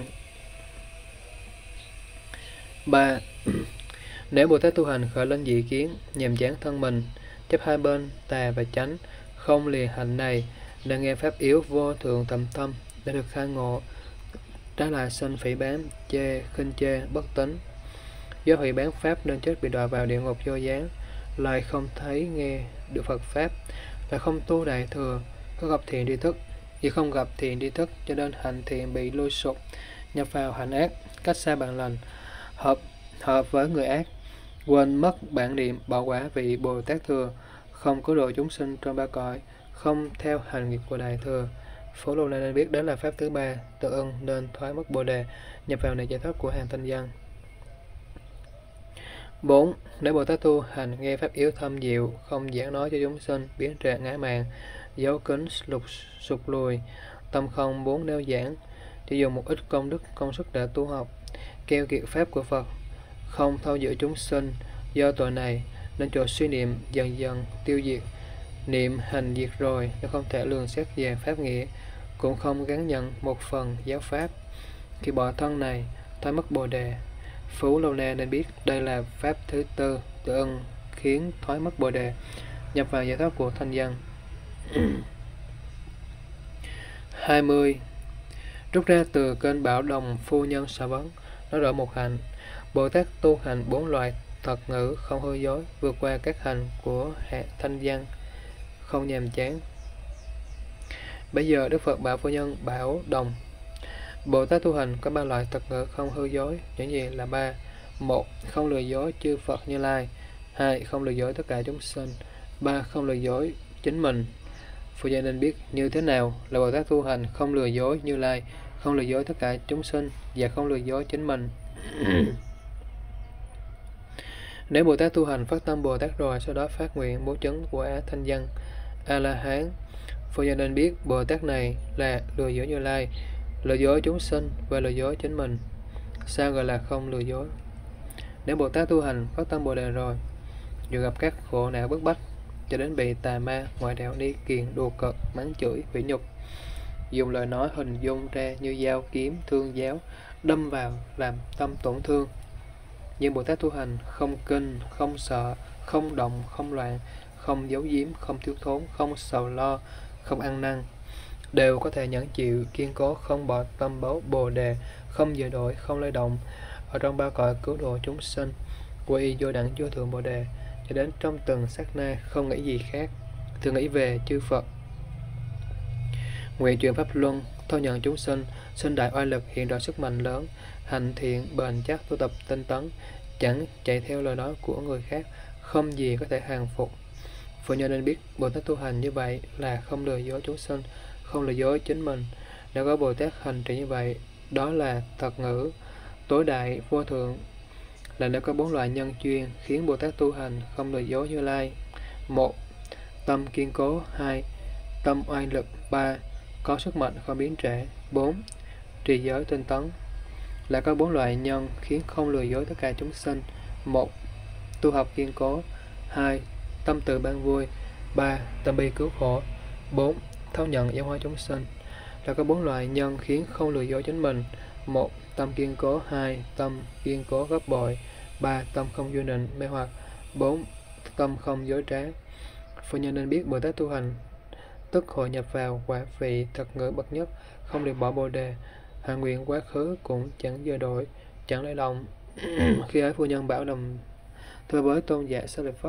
Ba. Nếu Bồ Tát tu hành khởi lên dị kiến, nhàm chán thân mình, chấp hai bên tà và chánh, không lìa hành này, nên nghe pháp yếu vô thượng tầm tâm đã được khai ngộ, trái lại sanh phỉ báng, chê, khinh chê, bất tín, do hủy bán pháp nên chết bị đọa vào địa ngục vô gián, lại không thấy nghe được Phật pháp, lại không tu đại thừa, có gặp thiện tri thức, vì không gặp thiện tri thức cho nên hành thiện bị lui sụp, nhập vào hành ác, cách xa bạn lành, hợp hợp với người ác, quên mất bản niệm, bỏ quả vị Bồ Tát thừa, không cứu độ chúng sinh trong ba cõi, không theo hành nghiệp của Đại Thừa. Phổ Lô Na nên biết đó là pháp thứ ba, tự ưng nên thoái mất Bồ đề, nhập vào nền giải thoát của hàng thanh văn. bốn. Nếu Bồ Tát tu hành nghe pháp yếu thâm diệu, không giảng nói cho chúng sinh, biến trệ ngã mạn, giấu kính lục sụt lùi, tâm không muốn nêu giảng, chỉ dùng một ít công đức công sức để tu học, keo kiệt pháp của Phật, không thâu giữ chúng sinh, do tội này nên chỗ suy niệm dần dần tiêu diệt. Niệm hành diệt rồi nếu không thể lường xét về pháp nghĩa, cũng không gắn nhận một phần giáo pháp. Khi bỏ thân này thoái mất Bồ đề, Phú Lâu Na nên biết đây là pháp thứ tư, tự ưng khiến thoái mất Bồ đề, nhập vào giải thoát của thanh văn. hai mươi. Rút ra từ kênh Bảo Đồng Phu Nhân Sở Vấn, nói rõ một hạnh. Bồ Tát tu hành bốn loại thật ngữ không hư dối, vượt qua các hành của hệ thanh văn, không nhàm chán. Bây giờ Đức Phật bảo Phu Nhân Bảo Đồng, Bồ Tát tu hành có ba loại thật ngữ không hư dối. Những gì là ba? Một, không lừa dối chư Phật Như Lai. Hai, không lừa dối tất cả chúng sinh. Ba, không lừa dối chính mình. Phu nhân nên biết như thế nào là Bồ Tát tu hành không lừa dối Như Lai, không lừa dối tất cả chúng sinh và không lừa dối chính mình. Nếu Bồ Tát tu hành phát tâm Bồ Tát rồi, sau đó phát nguyện bố chứng của Á Thanh Văn A La Hán, phu nhân nên biết Bồ Tát này là lừa dối Như Lai, lừa dối chúng sinh và lừa dối chính mình. Sao gọi là không lừa dối? Nếu Bồ Tát tu hành phát tâm Bồ Đề rồi, dù gặp các khổ não bức bách, cho đến bị tà ma ngoại đạo đi kiền đùa cợt mắng chửi hủy nhục, dùng lời nói hình dung ra như dao kiếm thương giáo đâm vào làm tâm tổn thương, nhưng Bồ Tát tu hành không kinh, không sợ, không động, không loạn, không giấu giếm, không thiếu thốn, không sầu lo, không ăn năn, đều có thể nhẫn chịu kiên cố, không bỏ tâm báu Bồ đề, không dời đổi, không lay động, ở trong ba cõi cứu độ chúng sinh, quy vô đẳng vô thượng Bồ đề, cho đến trong từng sát na không nghĩ gì khác, thường nghĩ về chư Phật. Nguyện truyền pháp luân, thâu nhận chúng sinh, sinh đại oai lực, hiện rõ sức mạnh lớn, hành thiện bền chắc, tu tập tinh tấn, chẳng chạy theo lời nói của người khác, không gì có thể hàng phục. Phu nhân nên biết Bồ Tát tu hành như vậy là không lừa dối chúng sinh, không lừa dối chính mình. Nếu có Bồ Tát hành trì như vậy, đó là thật ngữ tối đại vô thượng, là nếu có bốn loại nhân duyên khiến Bồ Tát tu hành không lừa dối Như Lai. Một, tâm kiên cố. Hai, tâm oai lực. Ba, có sức mạnh không biến trễ. Bốn, trì giới tinh tấn. Là có bốn loại nhân khiến không lừa dối tất cả chúng sinh. Một, tu học kiên cố. Hai, tâm từ ban vui. Ba, tâm bi cứu khổ. Bốn, thấu nhận giáo hóa chúng sinh. Là có bốn loại nhân khiến không lừa dối chính mình. Một, tâm kiên cố. Hai, tâm kiên cố gấp bội. Ba, tâm không vô nịnh mê hoặc. Bốn, tâm không dối trá. Phu nhân nên biết Bồ Tát tu hành tức hội nhập vào quả vị thật ngữ bậc nhất, không để bỏ Bồ đề, hạ nguyện quá khứ cũng chẳng dời đổi, chẳng lay động. Khi ấy phu nhân bảo Đồng thưa với tôn giả Xá Lợi Phất,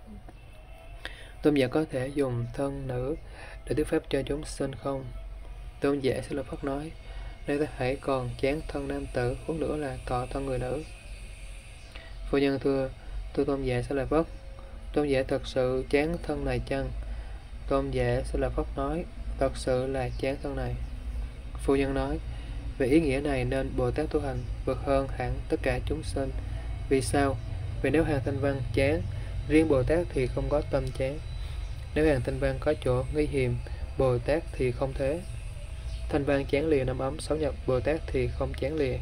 tôn giả có thể dùng thân nữ để thuyết pháp cho chúng sinh không? Tôn giả Xá Lợi Phất nói, nếu ta hãy còn chán thân nam tử, huống nữa là thọ thân người nữ. Phu nhân thưa, thưa tôn giả Xá Lợi Phất, tôn giả thật sự chán thân này chăng? Tôn giả Xá Lợi Phất nói, thật sự là chán thân này. Phu nhân nói, về ý nghĩa này nên Bồ Tát tu hành vượt hơn hẳn tất cả chúng sinh. Vì sao? Vì nếu hàng thanh văn chán, riêng Bồ Tát thì không có tâm chán. Nếu hàng thanh văn có chỗ nguy hiểm, Bồ Tát thì không thế. Thanh văn chán lìa năm ấm sáu nhập, Bồ Tát thì không chán lìa.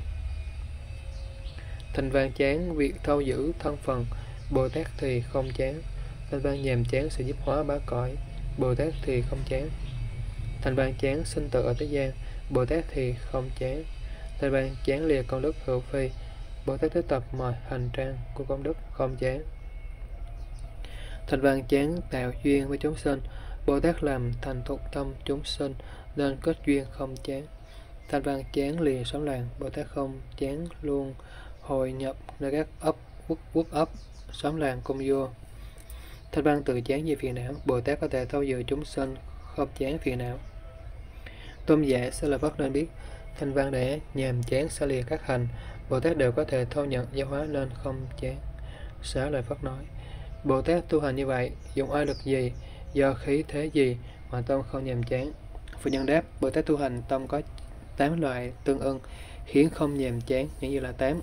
Thanh văn chán việc thâu giữ thân phần, Bồ Tát thì không chán. Thanh văn nhàm chán sự giúp hóa ba cõi, Bồ Tát thì không chán. Thanh văn chán sinh tử ở thế gian, Bồ Tát thì không chán. Thanh văn chán lìa công đức hữu phi, Bồ Tát tiếp tập mọi hành trang của công đức không chán. Thanh văn chán tạo duyên với chúng sinh, Bồ Tát làm thành thục tâm chúng sinh nên kết duyên không chán. Thanh văn chán lìa sống làng, Bồ Tát không chán luôn hội nhập nơi các ấp quốc quốc ấp xóm làng cùng vua. Thanh văn tự chán về phiền não, Bồ Tát có thể thâu giữ chúng sinh không chán phiền não. Tôn giả Xá Lợi Phất nên biết thanh văn để nhàm chán xa lìa các hành, Bồ Tát đều có thể thâu nhận giáo hóa nên không chán. Xá Lợi Phất nói, Bồ Tát tu hành như vậy, dùng oai lực gì, do khí thế gì mà tâm không nhàm chán? Phu Nhân đáp, Bồ Tát tu hành tâm có tám loại tương ưng, khiến không nhàm chán, những gì là tám.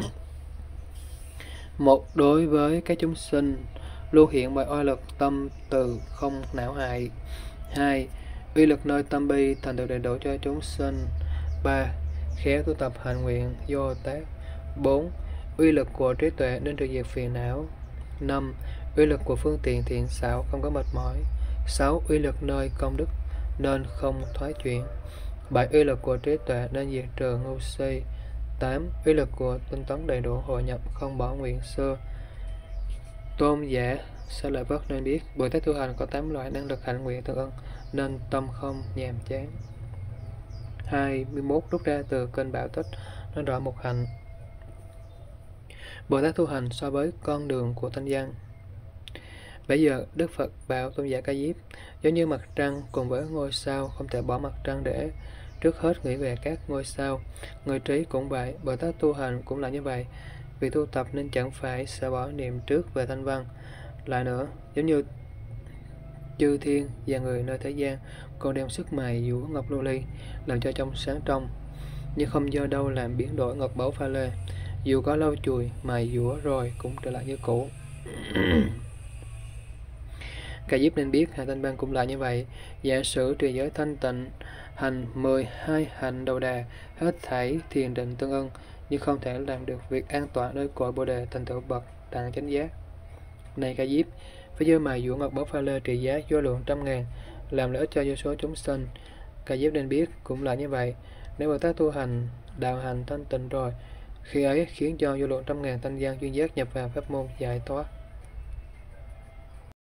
Một, đối với các chúng sinh, lưu hiện bởi oai lực tâm từ không não hại. Hai, uy lực nơi tâm bi thành tựu đầy đủ cho chúng sinh. Ba, khéo tu tập hành nguyện vô tác. Bốn, uy lực của trí tuệ nên trừ diệt phiền não. Năm, uy lực của phương tiện thiện xảo không có mệt mỏi. Sáu, uy lực nơi công đức nên không thoái chuyển. Bảy, uy lực của trí tuệ nên diệt trừ ngu si. Tám, uy lực của tinh tấn đầy đủ hội nhập không bỏ nguyện xưa. Tôn giả Sa Lợi Phất nên biết Bồ Tát tu hành có tám loại năng lực hạnh nguyện tương ưng, nên tâm không nhàm chán. hai mươi mốt. Rút ra từ kênh Bảo Tích nói rõ một hạnh. Bồ Tát tu hành so với con đường của thanh văn. Bây giờ Đức Phật bảo tôn giả Ca Diếp, giống như mặt trăng cùng với ngôi sao, không thể bỏ mặt trăng để trước hết nghĩ về các ngôi sao. Người trí cũng vậy, Bồ Tát tu hành cũng là như vậy. Vì tu tập nên chẳng phải sẽ bỏ niệm trước về thanh văn. Lại nữa, giống như chư thiên và người nơi thế gian, còn đem sức mài dũa ngọc lưu ly làm cho trong sáng trong, nhưng không do đâu làm biến đổi ngọc báu pha lê. Dù có lau chùi mài dũa rồi cũng trở lại như cũ. Ca Diếp nên biết hạ thanh văn cũng là như vậy. Giả sử trì giới thanh tịnh, hành mười hai hạnh đầu đà, hết thảy thiền định tương ưng, nhưng không thể làm được việc an tọa nơi cội bồ đề thành tựu bậc đẳng chánh giác. Này Ca Diếp, với dơ mài dũa ngọc báu pha lê trị giá vô lượng trăm ngàn, làm lợi ích cho vô số chúng sinh. Ca Diếp nên biết cũng là như vậy. Nếu Bồ Tát tu hành đạo hành thanh tịnh rồi, khi ấy khiến cho vô lượng trăm ngàn thanh văn duyên giác nhập vào pháp môn giải thoát.